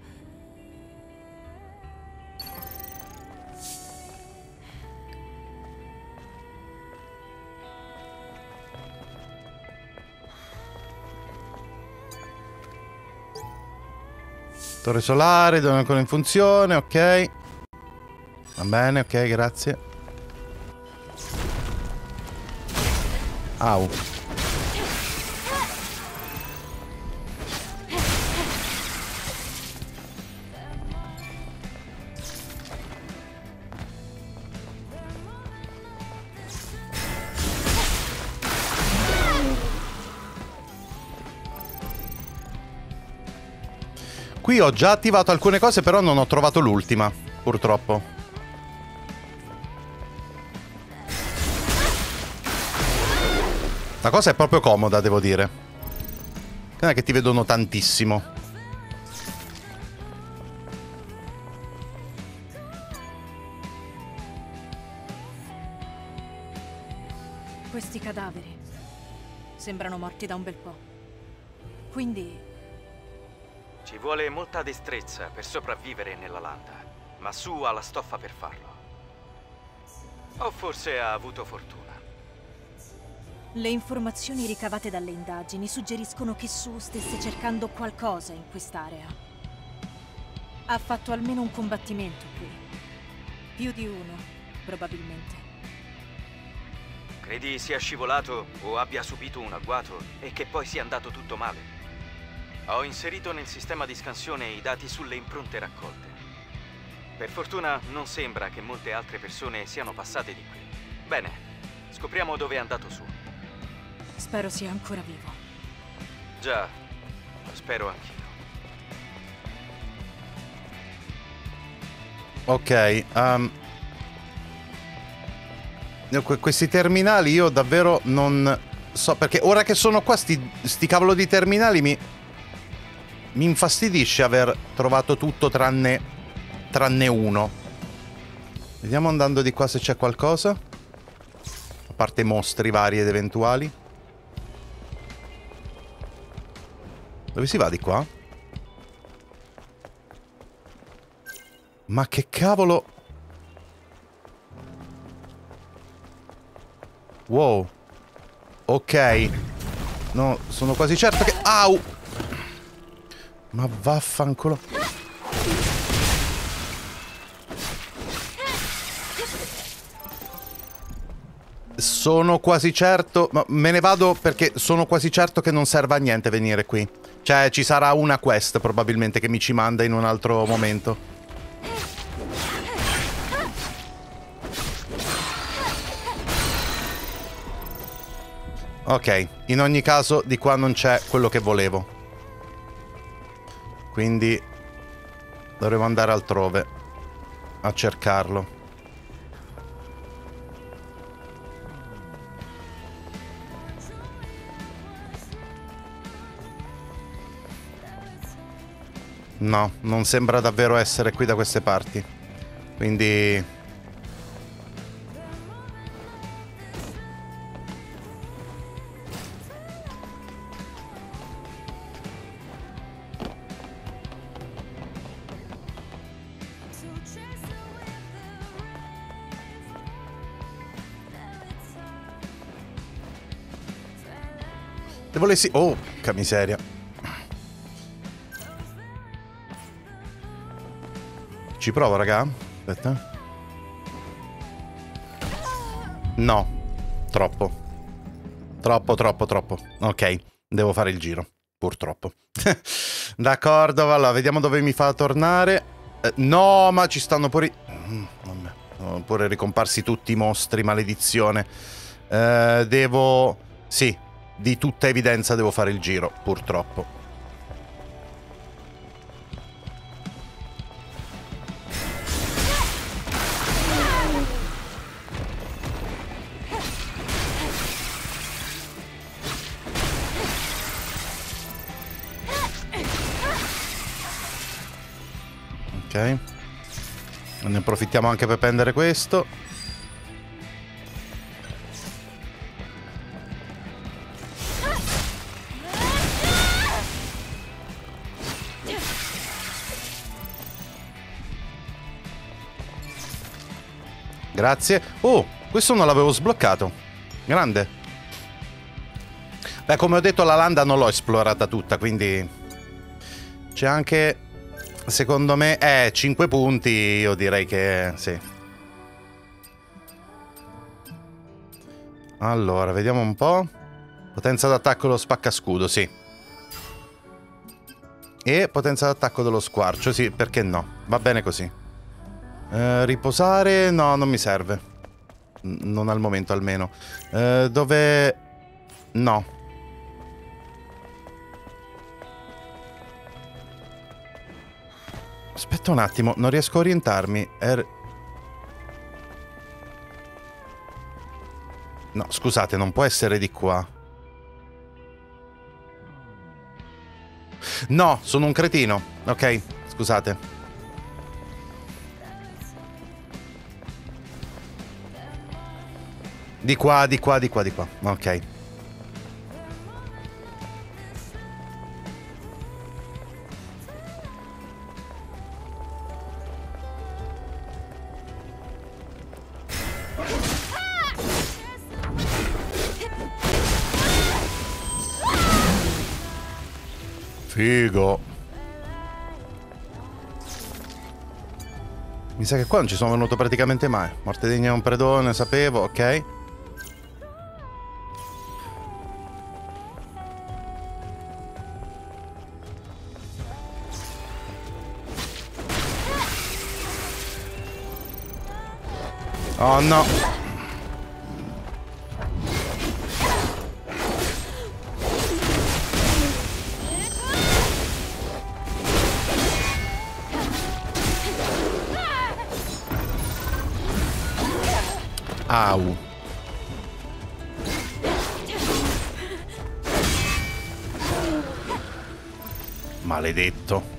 Torre solare, non è ancora in funzione, ok. Va bene, ok, grazie. Au. Qui ho già attivato alcune cose, però non ho trovato l'ultima, purtroppo. La cosa è proprio comoda, devo dire. Non è che ti vedono tantissimo. Questi cadaveri sembrano morti da un bel po'. Quindi... Ci vuole molta destrezza per sopravvivere nella landa, ma Su ha la stoffa per farlo. O forse ha avuto fortuna. Le informazioni ricavate dalle indagini suggeriscono che Su stesse cercando qualcosa in quest'area. Ha fatto almeno un combattimento qui. Più di uno, probabilmente. Credi sia scivolato o abbia subito un agguato e che poi sia andato tutto male? Ho inserito nel sistema di scansione i dati sulle impronte raccolte. Per fortuna non sembra che molte altre persone siano passate di qui. Bene, scopriamo dove è andato Su. Spero sia ancora vivo. Già, lo spero anch'io. Ok, um, questi terminali io davvero non so, perché ora che sono qua sti, sti cavolo di terminali mi... mi infastidisce aver trovato tutto tranne, tranne uno. Vediamo andando di qua se c'è qualcosa. A parte mostri vari ed eventuali. Dove si va di qua? Ma che cavolo... Wow. Ok. No, sono quasi certo che... Au! Ma vaffanculo. Sono quasi certo... Ma me ne vado perché sono quasi certo che non serva a niente venire qui. Cioè, ci sarà una quest probabilmente che mi ci manda in un altro momento. Ok, in ogni caso di qua non c'è quello che volevo. Quindi dovremo andare altrove a cercarlo. No, non sembra davvero essere qui da queste parti. Quindi... Se volessi... Oh, che miseria. Ci provo, raga. Aspetta. No. Troppo. Troppo, troppo, troppo. Ok. Devo fare il giro. Purtroppo. D'accordo, allora, vediamo dove mi fa tornare. Eh, no, ma ci stanno pure... Mm, vabbè. Sono pure ricomparsi tutti i mostri, maledizione. Eh, devo... Sì. Di tutta evidenza devo fare il giro, purtroppo. Ok. Ne approfittiamo anche per prendere questo. Grazie. Oh, questo non l'avevo sbloccato. Grande. Beh, come ho detto, la landa non l'ho esplorata tutta, quindi... C'è anche, secondo me... Eh, cinque punti, io direi che... Sì. Allora, vediamo un po'. Potenza d'attacco dello spaccascudo, sì. E potenza d'attacco dello squarcio, sì, perché no? Va bene così. Uh, riposare? No, non mi serve. N non al momento almeno. Uh, dove... No. Aspetta un attimo, non riesco a orientarmi. Er... No, scusate, non può essere di qua. No, sono un cretino. Ok, scusate. Di qua, di qua, di qua, di qua. Ok. Figo. Mi sa che qua non ci sono venuto praticamente mai. Morte degna è un predone, sapevo, ok. Oh no. Au. Maledetto.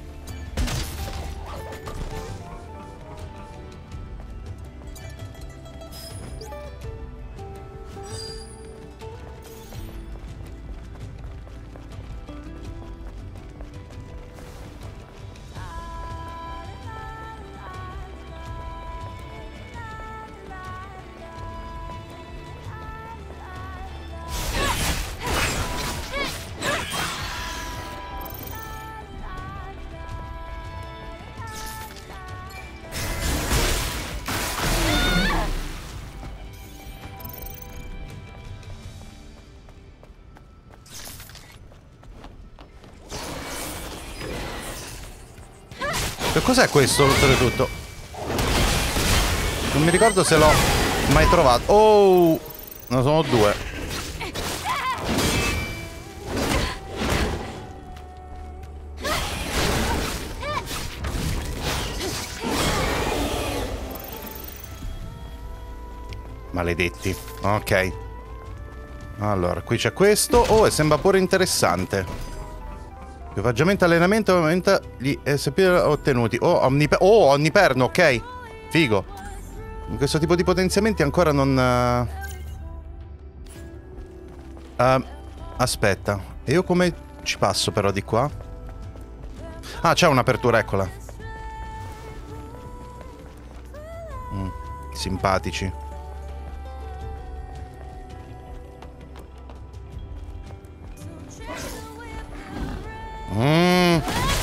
Che cos'è questo, oltretutto? Non mi ricordo se l'ho mai trovato. Oh! Ne sono due. Maledetti. Ok. Allora, qui c'è questo. Oh, e sembra pure interessante. Equipaggiamento, allenamento, aumenta gli S P ottenuti. Oh, omniper oh, onniperno, ok. Figo. In questo tipo di potenziamenti ancora non... Uh... Uh, aspetta. E io come ci passo però di qua? Ah, c'è un'apertura, eccola. Mm, simpatici. Mm.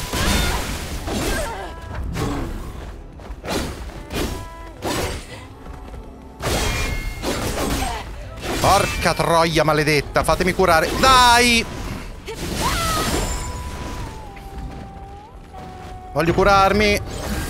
Porca troia maledetta, fatemi curare. Dai! Voglio curarmi.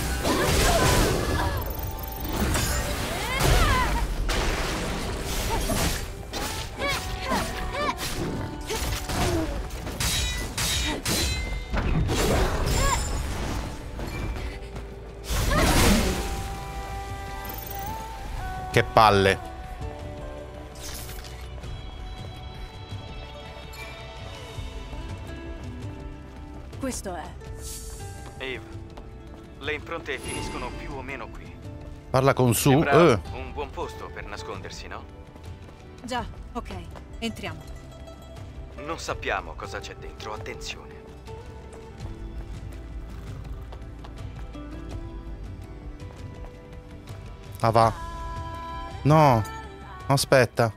Che palle. Questo è... Eve, le impronte finiscono più o meno qui. Parla con Su. Sembra eh. un buon posto per nascondersi, no? Già, ok. Entriamo. Non sappiamo cosa c'è dentro, attenzione. Ah va. No. Aspetta.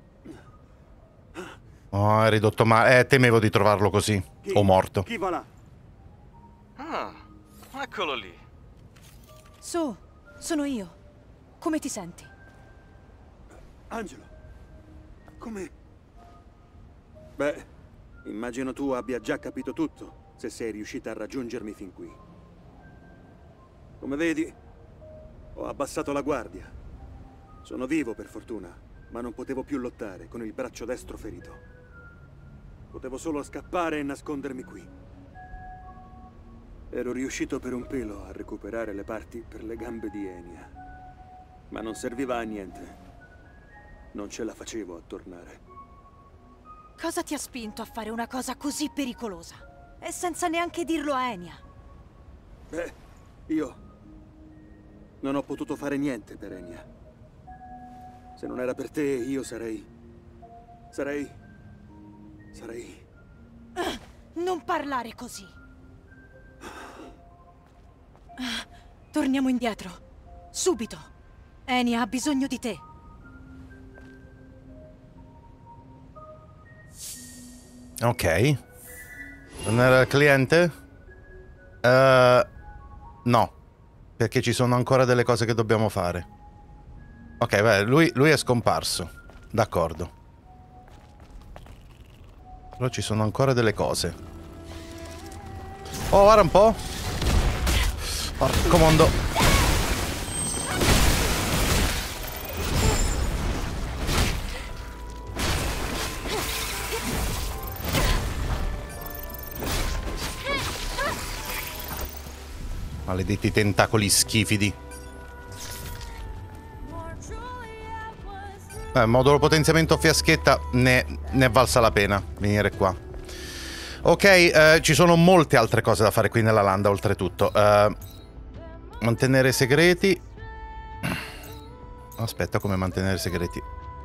Oh, è ridotto male. Eh, temevo di trovarlo così. Chi? O morto. Chi va là? Ah, eccolo lì. Su, sono io. Come ti senti? Angelo. Come... Beh, immagino tu abbia già capito tutto, se sei riuscita a raggiungermi fin qui. Come vedi, ho abbassato la guardia. Sono vivo per fortuna, ma non potevo più lottare con il braccio destro ferito. Potevo solo scappare e nascondermi qui. Ero riuscito per un pelo a recuperare le parti per le gambe di Enya. Ma non serviva a niente. Non ce la facevo a tornare. Cosa ti ha spinto a fare una cosa così pericolosa? E senza neanche dirlo a Enya? Beh, io... non ho potuto fare niente per Enya. Se non era per te, io sarei... Sarei... Sarei... Uh, non parlare così. Uh, torniamo indietro. Subito. Enya ha bisogno di te. Ok. Non era il cliente? Uh, no. Perché ci sono ancora delle cose che dobbiamo fare. Ok, beh, lui, lui è scomparso. D'accordo. Però ci sono ancora delle cose. Oh, guarda un po'. Porco mondo. Maledetti tentacoli schifidi. Beh, modulo potenziamento fiaschetta ne, ne è valsa la pena venire qua. Ok, eh, ci sono molte altre cose da fare qui nella landa, oltretutto. Uh, mantenere segreti. Aspetta, come mantenere segreti?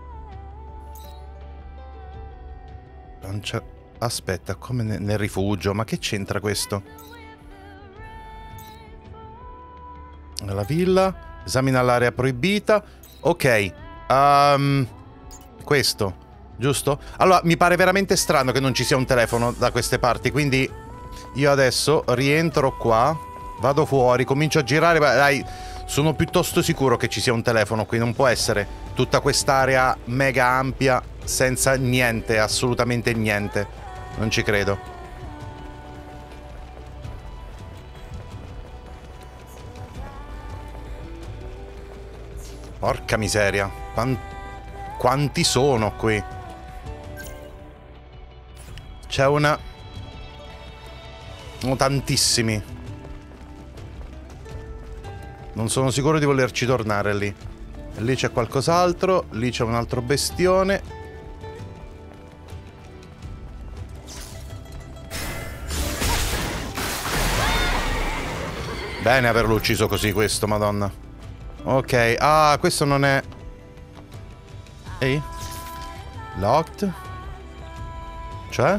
Lancia... Aspetta, come ne nel rifugio? Ma che c'entra questo? La villa. Esamina l'area proibita. Ok. Um, questo. Giusto? Allora, mi pare veramente strano che non ci sia un telefono da queste parti, quindi io adesso rientro qua, vado fuori, comincio a girare, dai, sono piuttosto sicuro che ci sia un telefono qui, non può essere tutta quest'area mega ampia senza niente, assolutamente niente, non ci credo. Porca miseria, Quant- quanti sono qui? C'è una... Sono tantissimi. Non sono sicuro di volerci tornare lì. Lì c'è qualcos'altro. Lì c'è un altro bestione. Bene averlo ucciso così questo, madonna. Ok. Ah, questo non è... Ehi? Locked? Cioè?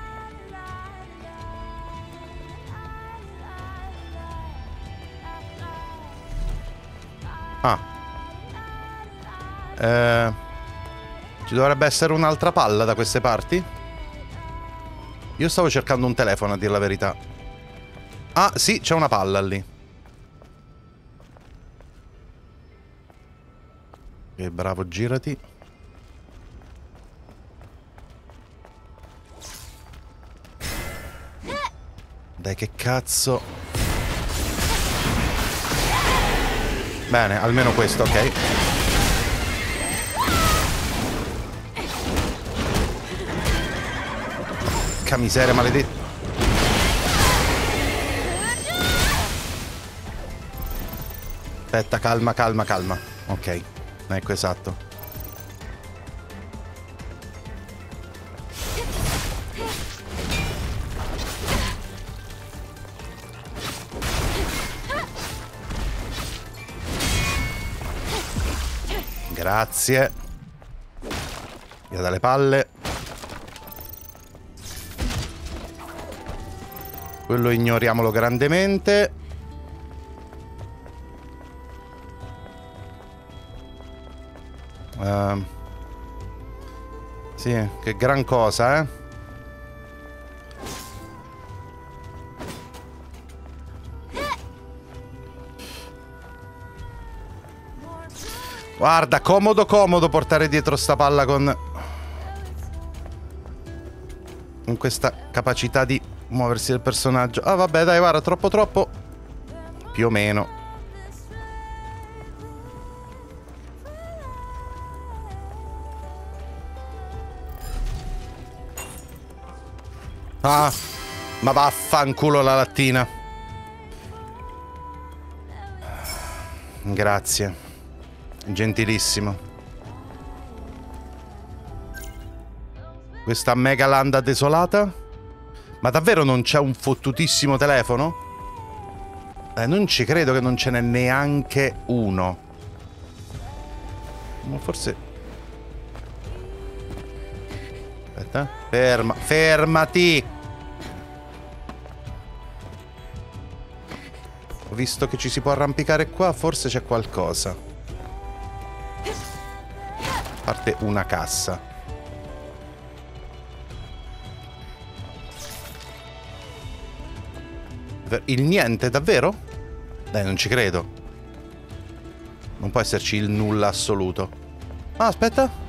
Ah. Eh, ci dovrebbe essere un'altra palla da queste parti? Io stavo cercando un telefono, a dir la verità. Ah, sì, c'è una palla lì. Ok, bravo, girati. Dai, che cazzo. Bene, almeno questo, ok. Porca miseria, maledetto. Aspetta, calma, calma, calma. Ok, ecco, esatto. Grazie. Via dalle palle. Quello ignoriamolo grandemente. Uh, sì, che gran cosa, eh. Guarda, comodo comodo portare dietro sta palla con... con questa capacità di muoversi del personaggio. Ah, vabbè, dai, guarda, troppo troppo. Più o meno. Ah, ma vaffanculo la lattina. Grazie. Gentilissimo. Questa mega landa desolata? Ma davvero non c'è un fottutissimo telefono? Eh, non ci credo che non ce n'è neanche uno. Ma forse... Aspetta. Ferma. Fermati! Ho visto che ci si può arrampicare qua, forse c'è qualcosa. A parte una cassa. Il niente, davvero? Dai, non ci credo. Non può esserci il nulla assoluto. Ah, aspetta.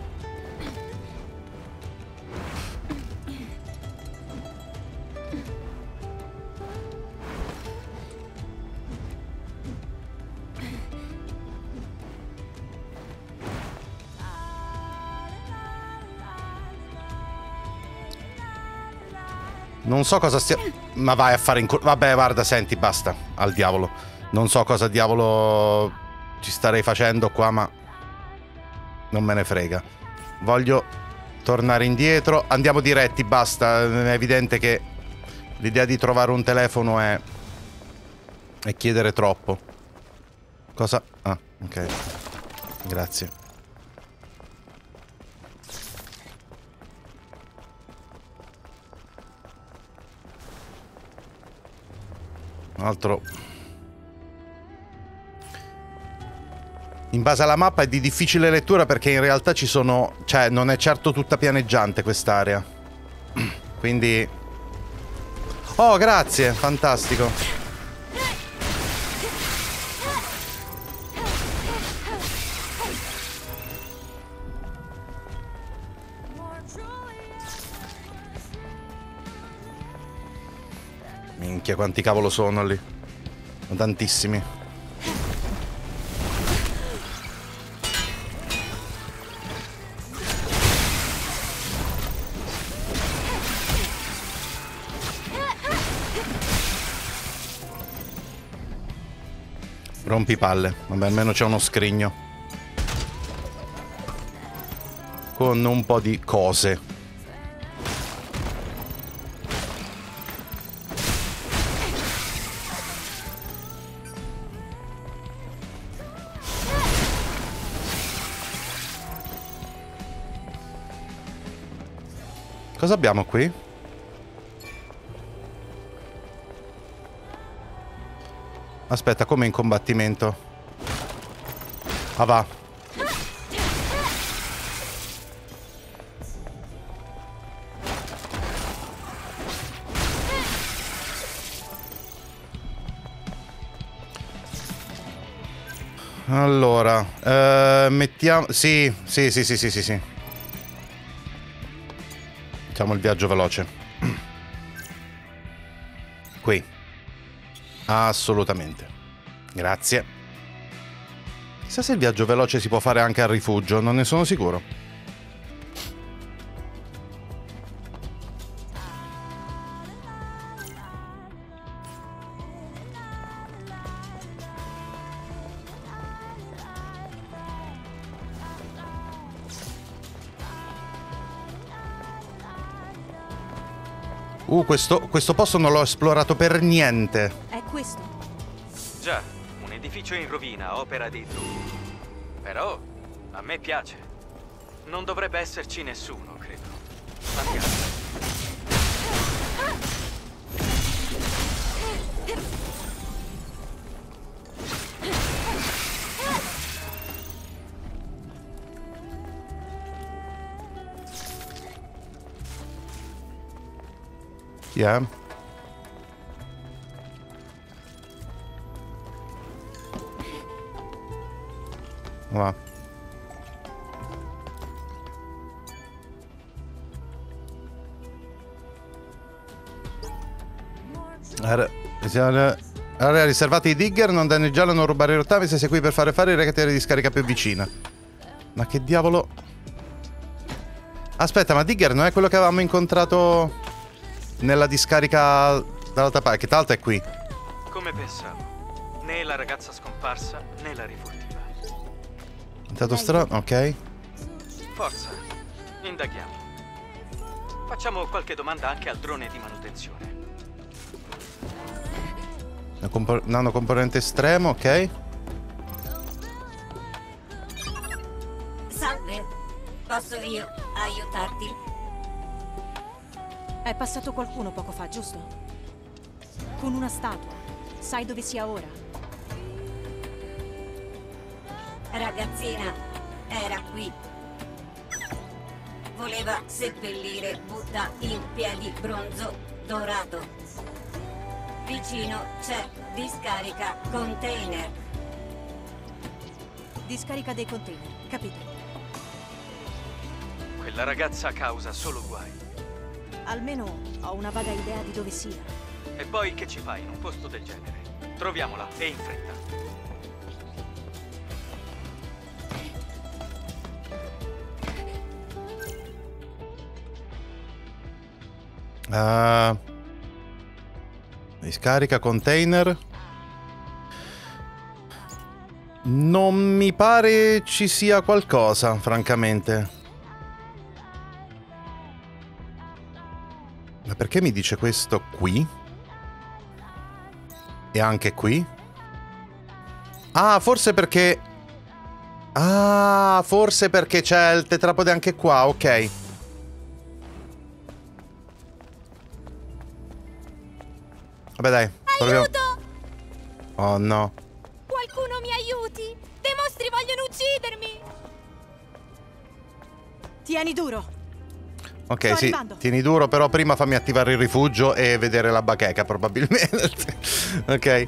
Non so cosa stia... Ma vai a fare in culo... Vabbè, guarda, senti, basta. Al diavolo. Non so cosa diavolo ci starei facendo qua, ma... non me ne frega. Voglio tornare indietro. Andiamo diretti, basta. È evidente che l'idea di trovare un telefono è... è chiedere troppo. Cosa? Ah, ok. Grazie. Un altro... In base alla mappa è di difficile lettura perché in realtà ci sono... Cioè, non è certo tutta pianeggiante quest'area. Quindi... Oh, grazie! Fantastico. Minchia, quanti cavolo sono lì. Sono tantissimi. Rompipalle. Vabbè, almeno c'è uno scrigno con un po' di cose. Cosa abbiamo qui? Aspetta, come in combattimento? Ah, va. Allora, eh, mettiamo... Sì, sì, sì, sì, sì, sì, sì. Facciamo il viaggio veloce. Qui. Assolutamente. Grazie. Chissà se il viaggio veloce si può fare anche al rifugio, non ne sono sicuro. Uh, questo, questo posto non l'ho esplorato per niente. È questo? Già, un edificio in rovina, opera dei Druidi. Però, a me piace. Non dovrebbe esserci nessuno, credo. Andiamo. Chi è? Va. Area riservata ai digger, non danneggiare, non rubare i rottami, se sei qui per fare fare recati alla discarica più vicina. Ma che diavolo? Aspetta, ma digger non è quello che avevamo incontrato nella discarica dall'altra parte, che tra l'altro è qui. Come pensavo. Né la ragazza scomparsa, né la rifurtiva. Intanto strano, ok. Forza, indaghiamo. Facciamo qualche domanda anche al drone di manutenzione. Nano componente estremo, ok. Salve, posso io aiutarti? È passato qualcuno poco fa, giusto? Con una statua. Sai dove sia ora? Ragazzina, era qui. Voleva seppellire Buddha in piedi bronzo dorato. Vicino c'è discarica container. Discarica dei container, capito? Quella ragazza causa solo guai. Almeno ho una vaga idea di dove sia. E poi che ci fai in un posto del genere? Troviamola, e in fretta. Uh, discarica container. Non mi pare ci sia qualcosa, francamente. perché mi dice questo qui? E anche qui? Ah, forse perché... Ah, forse perché c'è il tetrapode anche qua, ok. Vabbè dai, proviamo. Aiuto! Oh no. Qualcuno mi aiuti! Dei mostri vogliono uccidermi! Tieni duro. Ok, Sto sì, arrivando. tieni duro, però prima fammi attivare il rifugio e vedere la bacheca, probabilmente. Ok.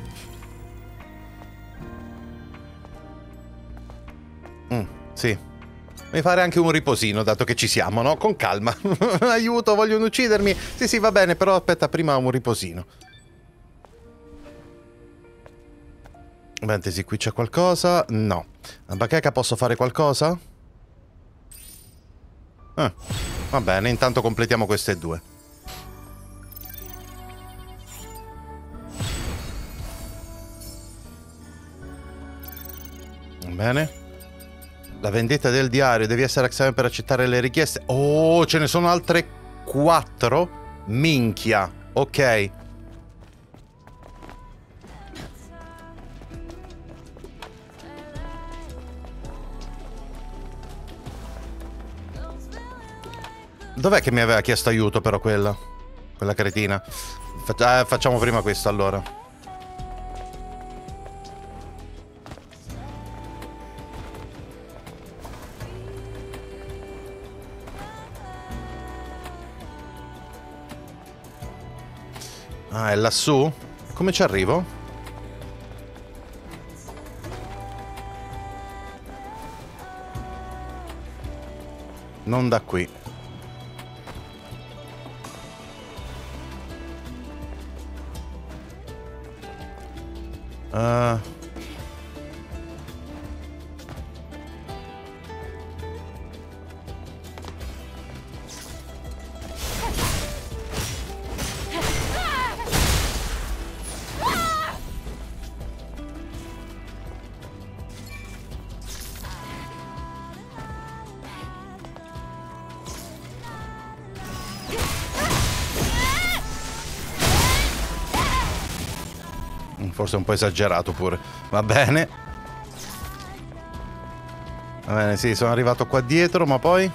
Mm, sì. Devi fare anche un riposino, dato che ci siamo, no? Con calma. Aiuto, vogliono uccidermi. Sì, sì, va bene, però aspetta prima un riposino. Fantasy, qui c'è qualcosa? No. La bacheca posso fare qualcosa? Eh, va bene, intanto completiamo queste due. Va bene. La vendetta del diario, devi essere examen per accettare le richieste. Oh, ce ne sono altre quattro? Minchia, ok. Dov'è che mi aveva chiesto aiuto però quella? Quella cretina. Fac- eh, facciamo prima questo allora. Ah, è lassù? Come ci arrivo? Non da qui. Uh. Forse un po' esagerato pure. Va bene. Va bene, sì, sono arrivato qua dietro, ma poi...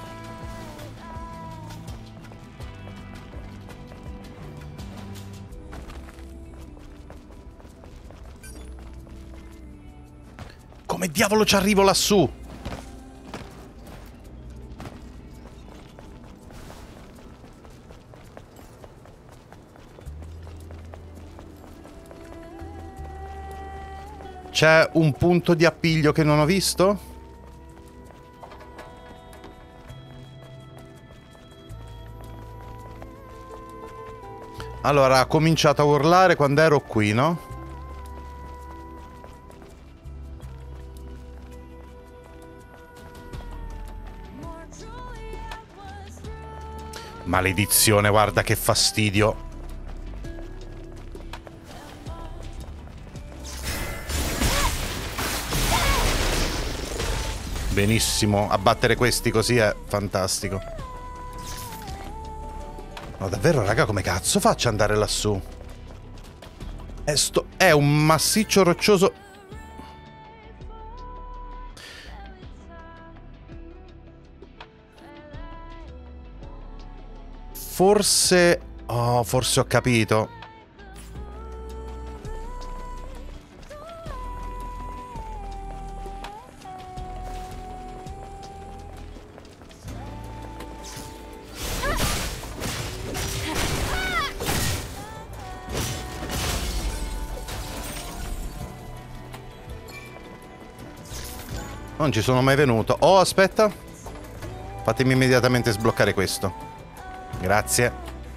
Come diavolo ci arrivo lassù? C'è un punto di appiglio che non ho visto? Allora, ha cominciato a urlare quando ero qui, no? Maledizione, guarda che fastidio. Benissimo, abbattere questi così è fantastico. No, davvero, raga, come cazzo faccio ad andare lassù? È, sto... è un massiccio roccioso. Forse... Oh, forse ho capito. Non ci sono mai venuto. Oh, aspetta. Fatemi immediatamente sbloccare questo. Grazie.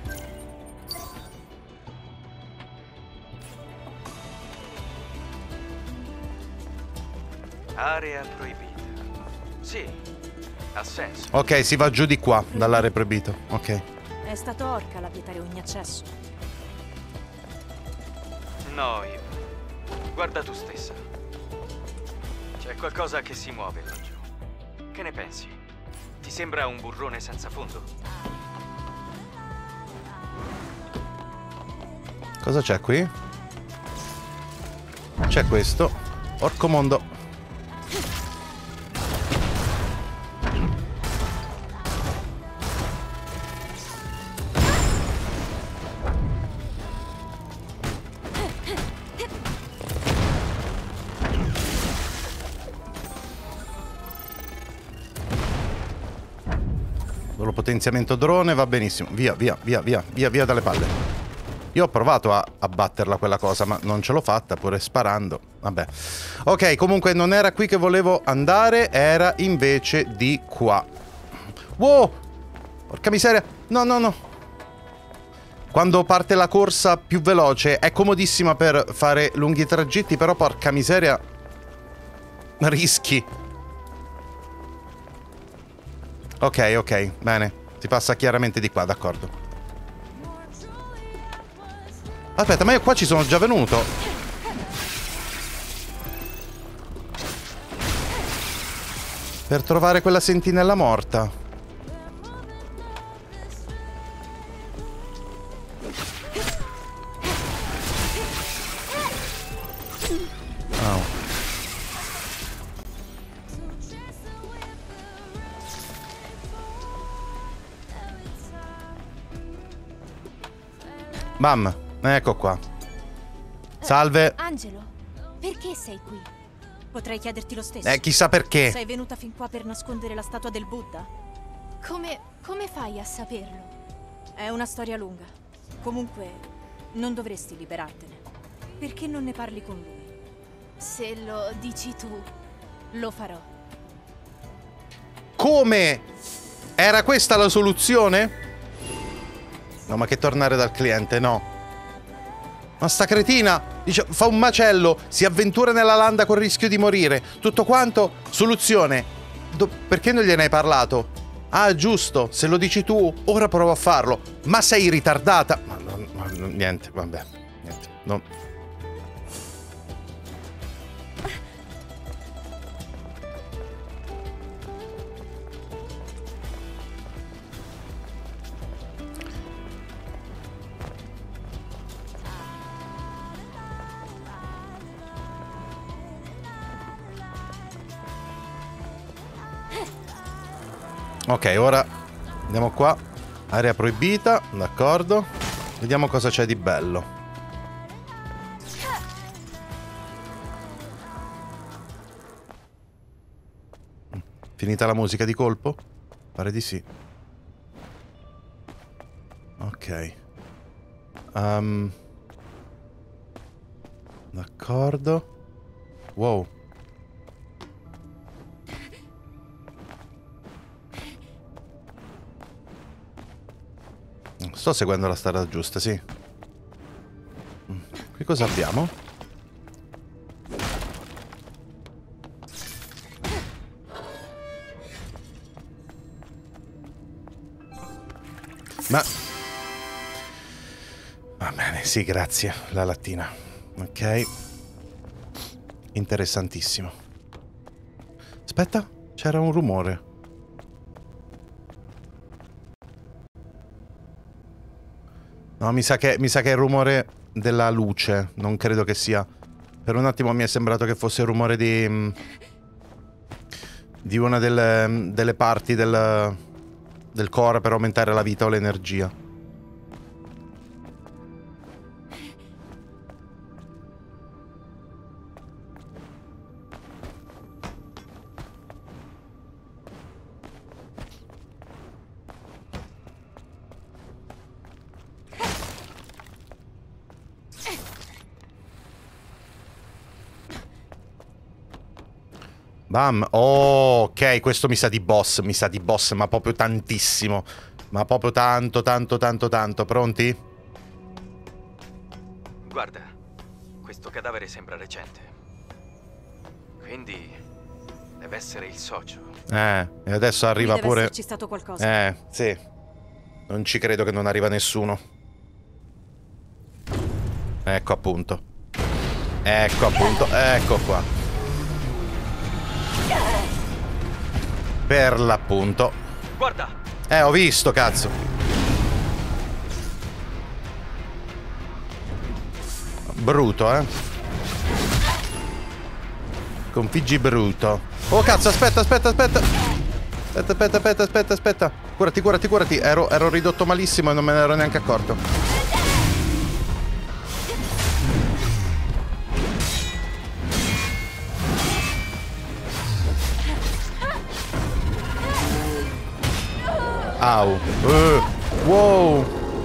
Area proibita. Sì, ha senso. Ok, si va giù di qua, dall'area proibita. Ok. È stato Orcal a vietare ogni accesso. No, Eve. Guarda tu stessa. C'è qualcosa che si muove laggiù. Che ne pensi? Ti sembra un burrone senza fondo? Cosa c'è qui? C'è questo. Porco mondo. Solo potenziamento drone, va benissimo. Via, via, via, via, via, via dalle palle. Io ho provato a, a batterla quella cosa, ma non ce l'ho fatta, pure sparando. Vabbè. Ok, comunque non era qui che volevo andare, era invece di qua. Wow! Porca miseria. No, no, no. Quando parte la corsa più veloce è comodissima per fare lunghi tragitti, però porca miseria. Rischi. Ok, ok, bene. Si passa chiaramente di qua, d'accordo. Aspetta, ma io qua ci sono già venuto. Per trovare quella sentinella morta. Oh. Bam. Ecco qua. Salve. Angelo, perché sei qui? Potrei chiederti lo stesso. Eh, chissà perché. Sei venuta fin qua per nascondere la statua del Buddha? Come... come fai a saperlo? È una storia lunga. Comunque, non dovresti liberartene. Perché non ne parli con lui? Se lo dici tu, lo farò. Come? Era questa la soluzione? No, ma che tornare dal cliente, no. Ma sta cretina dice, fa un macello, si avventura nella landa col rischio di morire. Tutto quanto? Soluzione. Do perché non gliene hai parlato? Ah, giusto, se lo dici tu, ora provo a farlo. Ma sei ritardata. Ma, non, ma non, niente, vabbè. Niente, non... Ok, ora andiamo qua. Area proibita, d'accordo. Vediamo cosa c'è di bello. Finita la musica di colpo? Pare di sì. Ok. Um, d'accordo. Wow. Sto seguendo la strada giusta, sì. Qui cosa abbiamo? Ma... va bene, sì, grazie. La lattina. Ok. Interessantissimo. Aspetta, c'era un rumore. No, mi sa che, mi sa che è il rumore della luce. Non credo che sia. Per un attimo mi è sembrato che fosse il rumore di... di una delle, delle parti del, del core per aumentare la vita o l'energia. Bam. Oh, ok, questo mi sa di boss, mi sa di boss, ma proprio tantissimo. Ma proprio tanto, tanto, tanto, tanto. Pronti? Guarda, questo cadavere sembra recente. Quindi deve essere il socio. Eh, e adesso arriva deve pure... esserci stato qualcosa. Eh, sì. Non ci credo che non arriva nessuno. Ecco appunto. Ecco appunto, ecco qua. Per l'appunto. Guarda! Eh, ho visto, cazzo. Bruto, eh. Sconfiggi Bruto. Oh cazzo, aspetta, aspetta, aspetta. Aspetta, aspetta, aspetta, aspetta, aspetta. Curati, curati, curati. Ero, ero ridotto malissimo e non me ne ero neanche accorto. Au. Uh, wow.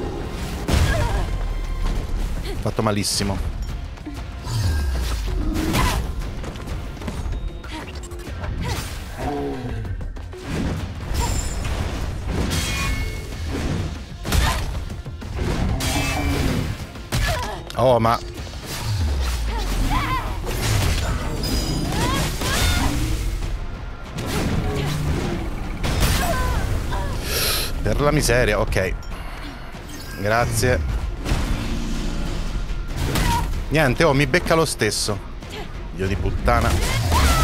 Fatto malissimo. Oh, ma... Per la miseria, ok. Grazie. Niente, oh, mi becca lo stesso. Dio di puttana.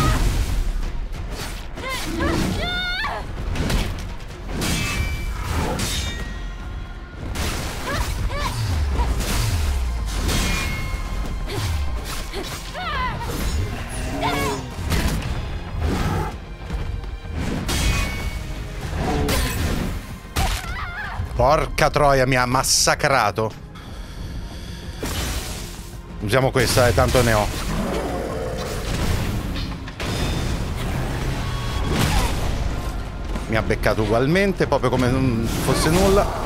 Porca troia, mi ha massacrato. Usiamo questa, eh, tanto ne ho. Mi ha beccato ugualmente, proprio come non fosse nulla.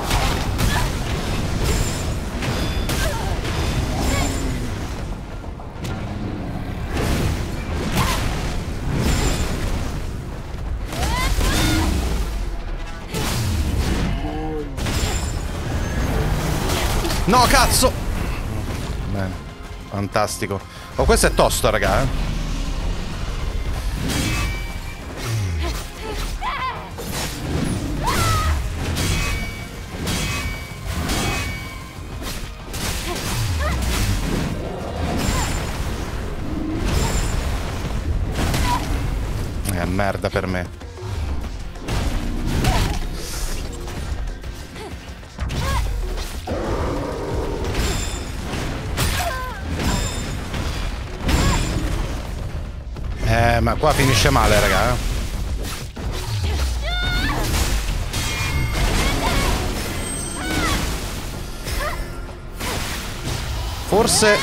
No, cazzo! Bene, fantastico. Oh, questo è tosto, raga, eh. È merda per me. Eh, ma qua finisce male, raga. Forse...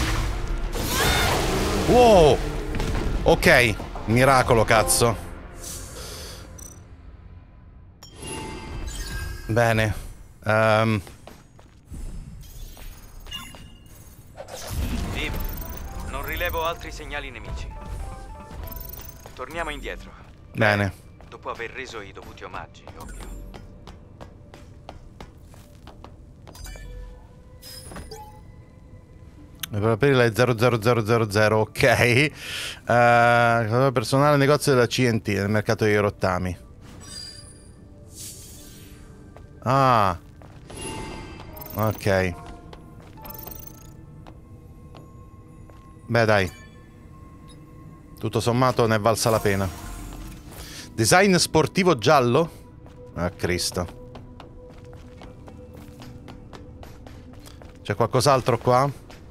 Wow! Ok, miracolo, cazzo. Bene. Um... Viv, non rilevo altri segnali nemici. Torniamo indietro. Bene. Dopo aver reso i dovuti omaggi, ovvio. Per aprire la zero zero zero zero zero, ok. Uh, personale negozio della C and T, nel mercato dei rottami. Ah. Ok. Beh, dai. Tutto sommato ne è valsa la pena. Design sportivo giallo? Ah, Cristo. C'è qualcos'altro qua?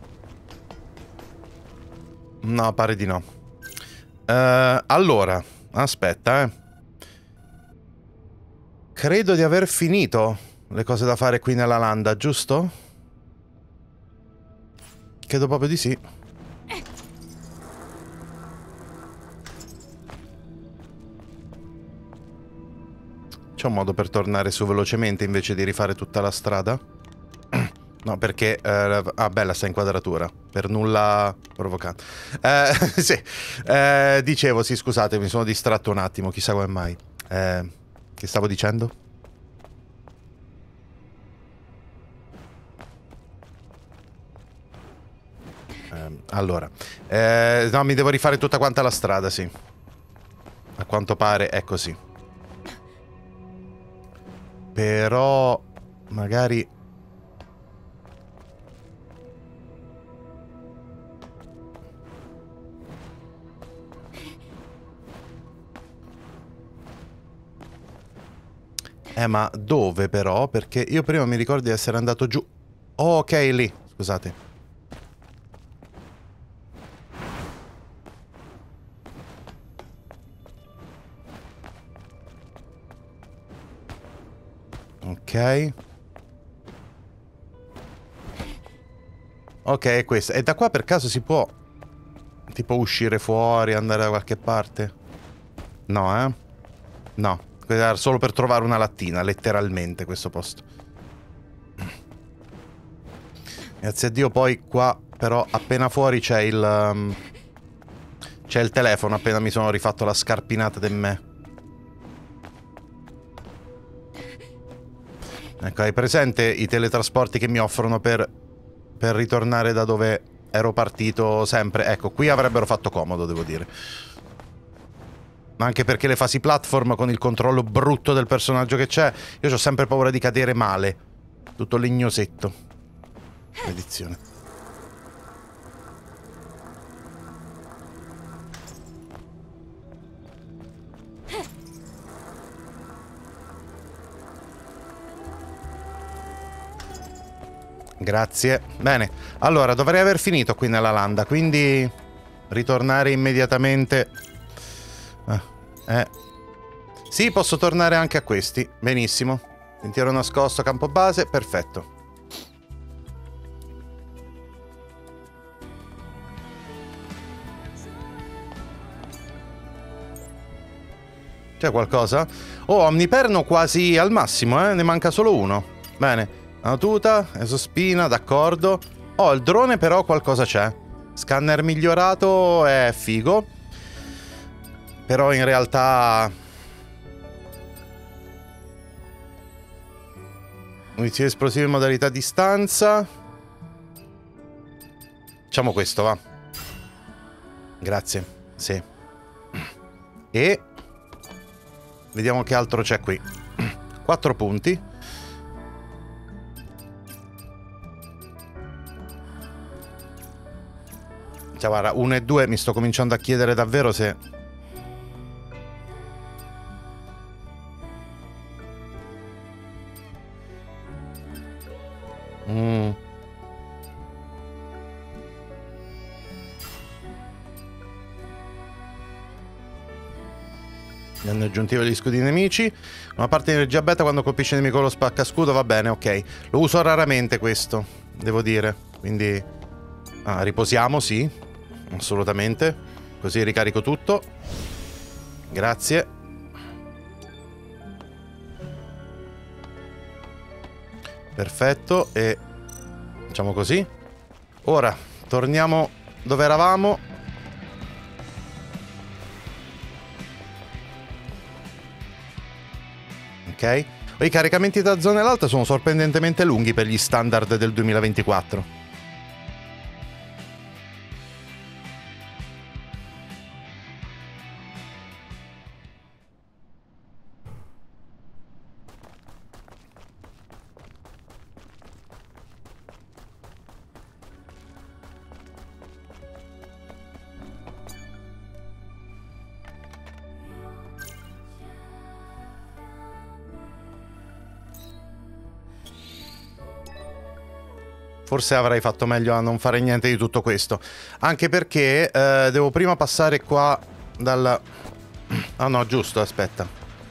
No, pare di no. Uh, allora, aspetta, eh. Credo di aver finito le cose da fare qui nella landa, giusto? Credo proprio di sì. C'è un modo per tornare su velocemente invece di rifare tutta la strada? No, perché... Eh, ah, bella sta inquadratura. Per nulla provocante. Eh, sì. Eh, dicevo, sì, scusate, mi sono distratto un attimo. Chissà come mai. Eh, che stavo dicendo? Eh, allora. Eh, no, mi devo rifare tutta quanta la strada, sì. A quanto pare è così. Però... magari... Eh, ma dove però? Perché io prima mi ricordo di essere andato giù. Oh, ok, lì. Scusate. Ok. Ok, è questa. E da qua per caso si può tipo uscire fuori, andare da qualche parte? No, eh? No. Era solo per trovare una lattina, letteralmente, questo posto. Grazie a Dio, poi qua però appena fuori c'è il... Um, c'è il telefono, appena mi sono rifatto la scarpinata di me. Ecco, hai presente i teletrasporti che mi offrono per, per ritornare da dove ero partito sempre? Ecco, qui avrebbero fatto comodo, devo dire. Ma anche perché le fasi platform con il controllo brutto del personaggio che c'è, io ho sempre paura di cadere male. Tutto legnosetto. Maledizione. Grazie. Bene, allora dovrei aver finito qui nella landa, quindi ritornare immediatamente. Ah, eh. Sì, posso tornare anche a questi. Benissimo. Sentiero nascosto, campo base, perfetto. C'è qualcosa? Oh, omniperno quasi al massimo, eh? Ne manca solo uno. Bene. Una tuta, esospina, d'accordo. Oh, il drone però qualcosa c'è. Scanner migliorato è figo. Però in realtà... Munizioni esplosive in modalità distanza. Facciamo questo, va. Grazie, sì. E... vediamo che altro c'è qui. Quattro punti. Cioè, guarda, uno e due mi sto cominciando a chiedere davvero se... Mm. Danno aggiuntivo agli scudi nemici. Una parte di energia beta quando colpisce il nemico lo spacca scudo, va bene, ok. Lo uso raramente questo, devo dire. Quindi... ah, riposiamo, sì. Assolutamente. Così ricarico tutto. Grazie. Perfetto. E facciamo così. Ora torniamo dove eravamo. Ok. I caricamenti da zone all'alta sono sorprendentemente lunghi per gli standard del duemilaventiquattro. Forse avrei fatto meglio a non fare niente di tutto questo. Anche perché eh, devo prima passare qua dal... ah no, giusto, aspetta.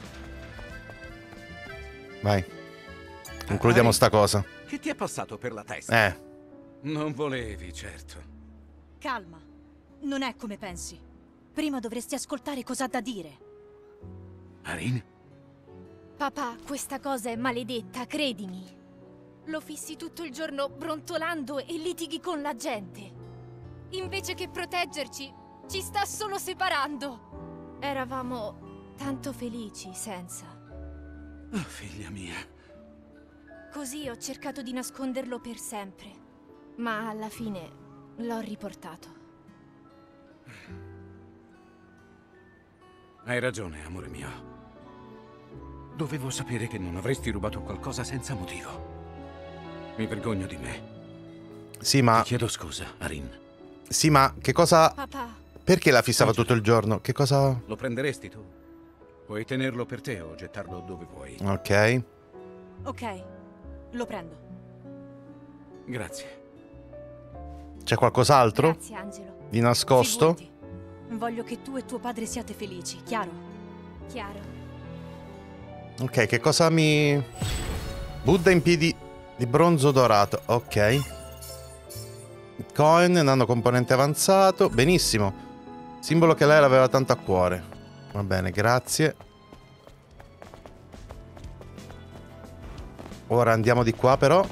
Vai. Concludiamo sta cosa. Che ti è passato per la testa? Eh. Non volevi, certo. Calma. Non è come pensi. Prima dovresti ascoltare cosa ha da dire. Arin? Papà, questa cosa è maledetta, credimi. Lo fissi tutto il giorno brontolando e litighi con la gente. Invece che proteggerci, ci sta solo separando. Eravamo tanto felici senza. Oh, figlia mia. Così ho cercato di nasconderlo per sempre. Ma alla fine l'ho riportato. Hai ragione, amore mio. Dovevo sapere che non avresti rubato qualcosa senza motivo. Mi vergogno di me. Sì, ma... ti chiedo scusa, Arin. Sì, ma che cosa... Papà. Perché la fissava tutto il giorno? Che cosa... Lo prenderesti tu? Puoi tenerlo per te o gettarlo dove vuoi. Ok. Ok, lo prendo. Grazie. C'è qualcos'altro? Grazie, Angelo. Di nascosto? Figurati. Voglio che tu e tuo padre siate felici, chiaro? Chiaro. Ok, che cosa mi... Buddha in piedi di bronzo dorato. Ok. Bitcoin, nano componente avanzato. Benissimo. Simbolo che lei l'aveva tanto a cuore. Va bene, grazie. Ora andiamo di qua però.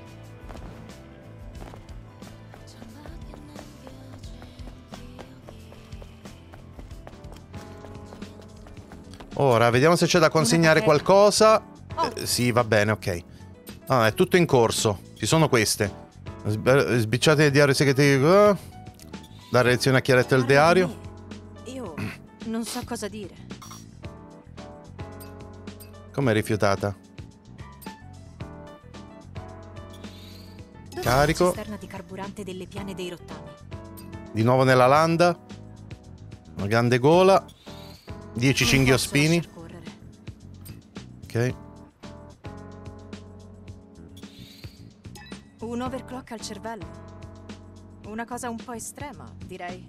Ora, vediamo se c'è da consegnare qualcosa. Eh, sì, va bene, ok. Ah, è tutto in corso. Ci sono queste. Sb- Sbicciate il diario segretario. Dare lezione a chi ha letto il diario. Io non so cosa dire. Come è rifiutata? Dov'è Carico. la cisterna di carburante delle piane dei rottami? Di nuovo nella landa. Una grande gola. dieci cinghiospini. Ok. Un overclock al cervello. Una cosa un po' estrema, direi.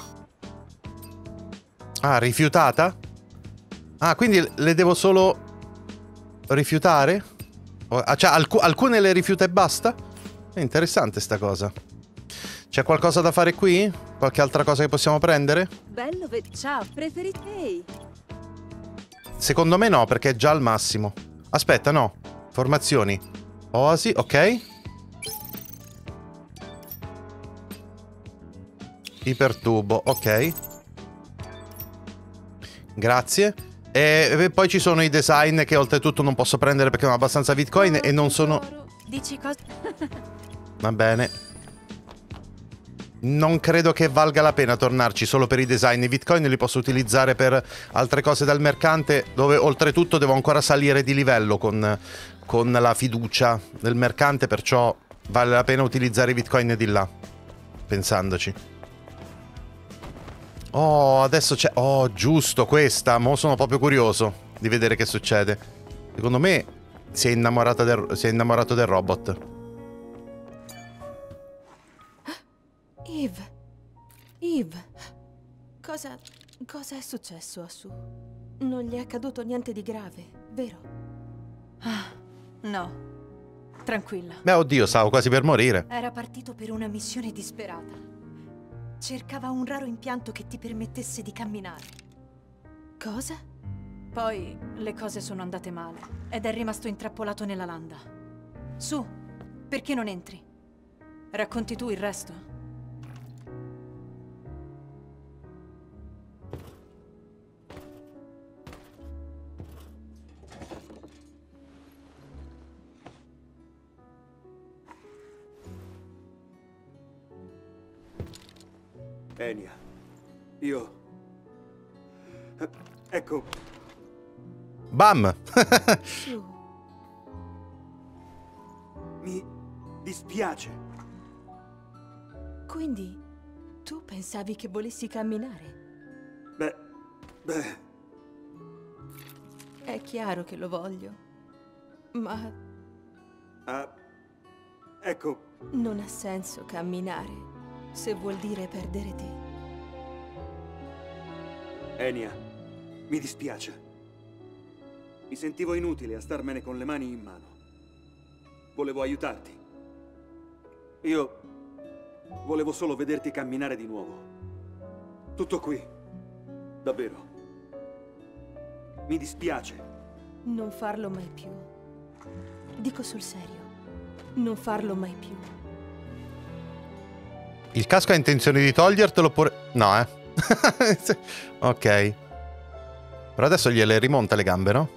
Ah, rifiutata? Ah, quindi le devo solo rifiutare? O- ah, cioè, alc- alcune le rifiuta e basta? È interessante sta cosa. C'è qualcosa da fare qui? Qualche altra cosa che possiamo prendere? Bello, ve- ciao, preferite lei? Secondo me no, perché è già al massimo. Aspetta, no. Formazioni. Oasi, ok. Ipertubo, ok. Grazie. E, e poi ci sono i design che oltretutto non posso prendere perché non ho abbastanza bitcoin e non sono... Dici cosa? Va bene. Non credo che valga la pena tornarci solo per i design. I bitcoin li posso utilizzare per altre cose dal mercante, dove oltretutto devo ancora salire di livello con, con la fiducia del mercante, perciò vale la pena utilizzare i bitcoin di là, pensandoci. Oh, adesso c'è... Oh, giusto, questa. Mo sono proprio curioso di vedere che succede. Secondo me si è innamorata del, si è innamorato del robot. Eve. Eve. Cosa... cosa è successo a Sue? Non gli è accaduto niente di grave, vero? Ah, no. Tranquilla. Beh, oddio, stavo quasi per morire. Era partito per una missione disperata. Cercava un raro impianto che ti permettesse di camminare. Cosa? Poi le cose sono andate male ed è rimasto intrappolato nella landa. Su, perché non entri? Racconti tu il resto? Enya, io... Ecco... Bam! Su. Mi dispiace. Quindi tu pensavi che volessi camminare? Beh... Beh... È chiaro che lo voglio. Ma... Ah... Ecco... non ha senso camminare. Se vuol dire perdere te. Enya, mi dispiace. Mi sentivo inutile a starmene con le mani in mano. Volevo aiutarti. Io volevo solo vederti camminare di nuovo. Tutto qui. Davvero. Mi dispiace. Non farlo mai più. Dico sul serio. Non farlo mai più. Il casco ha intenzione di togliertelo oppure... No, eh. Ok. Però adesso gliele rimonta le gambe, no?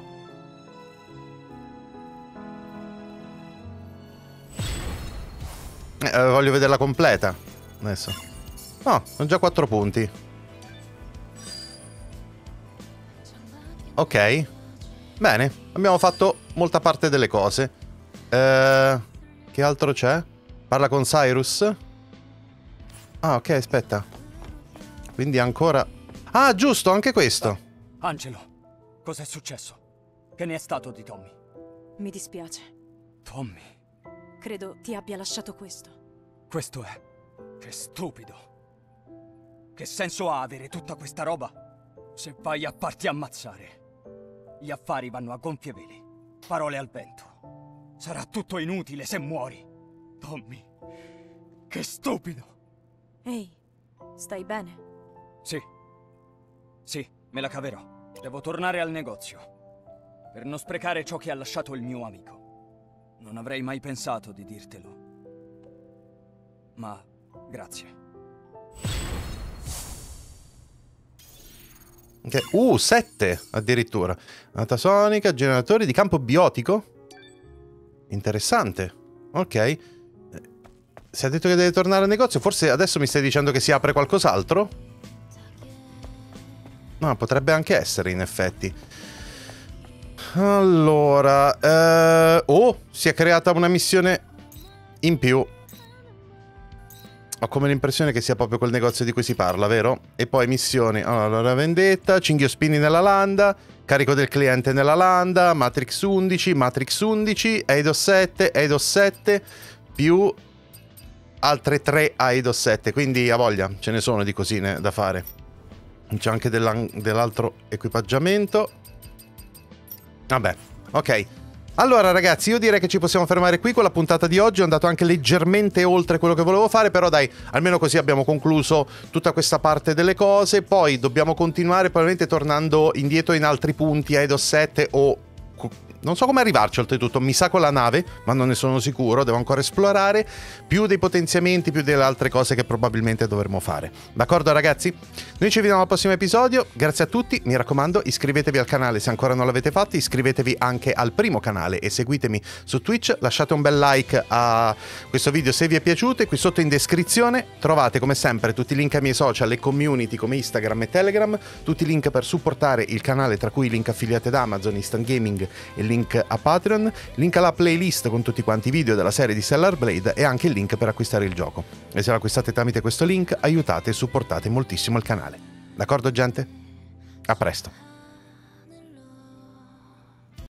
Eh, voglio vederla completa. Adesso. No, sono già quattro punti. Ok. Bene, abbiamo fatto molta parte delle cose. Eh, che altro c'è? Parla con Cyrus. Ah, ok, aspetta. Quindi ancora... Ah, giusto, anche questo. Angelo, cos'è successo? Che ne è stato di Tommy? Mi dispiace. Tommy? Credo ti abbia lasciato questo. Questo è... Che stupido. Che senso ha avere tutta questa roba se vai a farti ammazzare? Gli affari vanno a gonfie vele. Parole al vento. Sarà tutto inutile se muori. Tommy, che stupido. Ehi, stai bene? Sì. Sì, me la caverò. Devo tornare al negozio. Per non sprecare ciò che ha lasciato il mio amico. Non avrei mai pensato di dirtelo. Ma grazie. Okay. Uh, sette addirittura. Natasonica, generatori di campo biotico. Interessante. Ok. Si è detto che deve tornare al negozio. Forse adesso mi stai dicendo che si apre qualcos'altro? No, potrebbe anche essere, in effetti. Allora... Eh... Oh, si è creata una missione in più. Ho come l'impressione che sia proprio quel negozio di cui si parla, vero? E poi missioni. Allora, vendetta, cinghiospini nella landa, carico del cliente nella landa, Matrix undici, Matrix undici, Eidos sette, Eidos sette, più altre tre Eidos sette. Quindi a voglia, ce ne sono di cosine da fare. C'è anche dell'altro equipaggiamento. Vabbè, ok. Allora ragazzi, io direi che ci possiamo fermare qui con la puntata di oggi. Ho andato anche leggermente oltre quello che volevo fare, però dai, almeno così abbiamo concluso tutta questa parte delle cose. Poi dobbiamo continuare probabilmente tornando indietro in altri punti, Eidos sette o... non so come arrivarci oltretutto, mi sa con la nave, ma non ne sono sicuro, devo ancora esplorare, più dei potenziamenti, più delle altre cose che probabilmente dovremo fare. D'accordo ragazzi? Noi ci vediamo al prossimo episodio, grazie a tutti, mi raccomando iscrivetevi al canale se ancora non l'avete fatto, iscrivetevi anche al primo canale e seguitemi su Twitch, lasciate un bel like a questo video se vi è piaciuto e qui sotto in descrizione trovate come sempre tutti i link ai miei social e community come Instagram e Telegram, tutti i link per supportare il canale, tra cui i link affiliati ad Amazon, Instant Gaming e link a Patreon, link alla playlist con tutti quanti i video della serie di Stellar Blade e anche il link per acquistare il gioco. E se lo acquistate tramite questo link aiutate e supportate moltissimo il canale. D'accordo gente? A presto!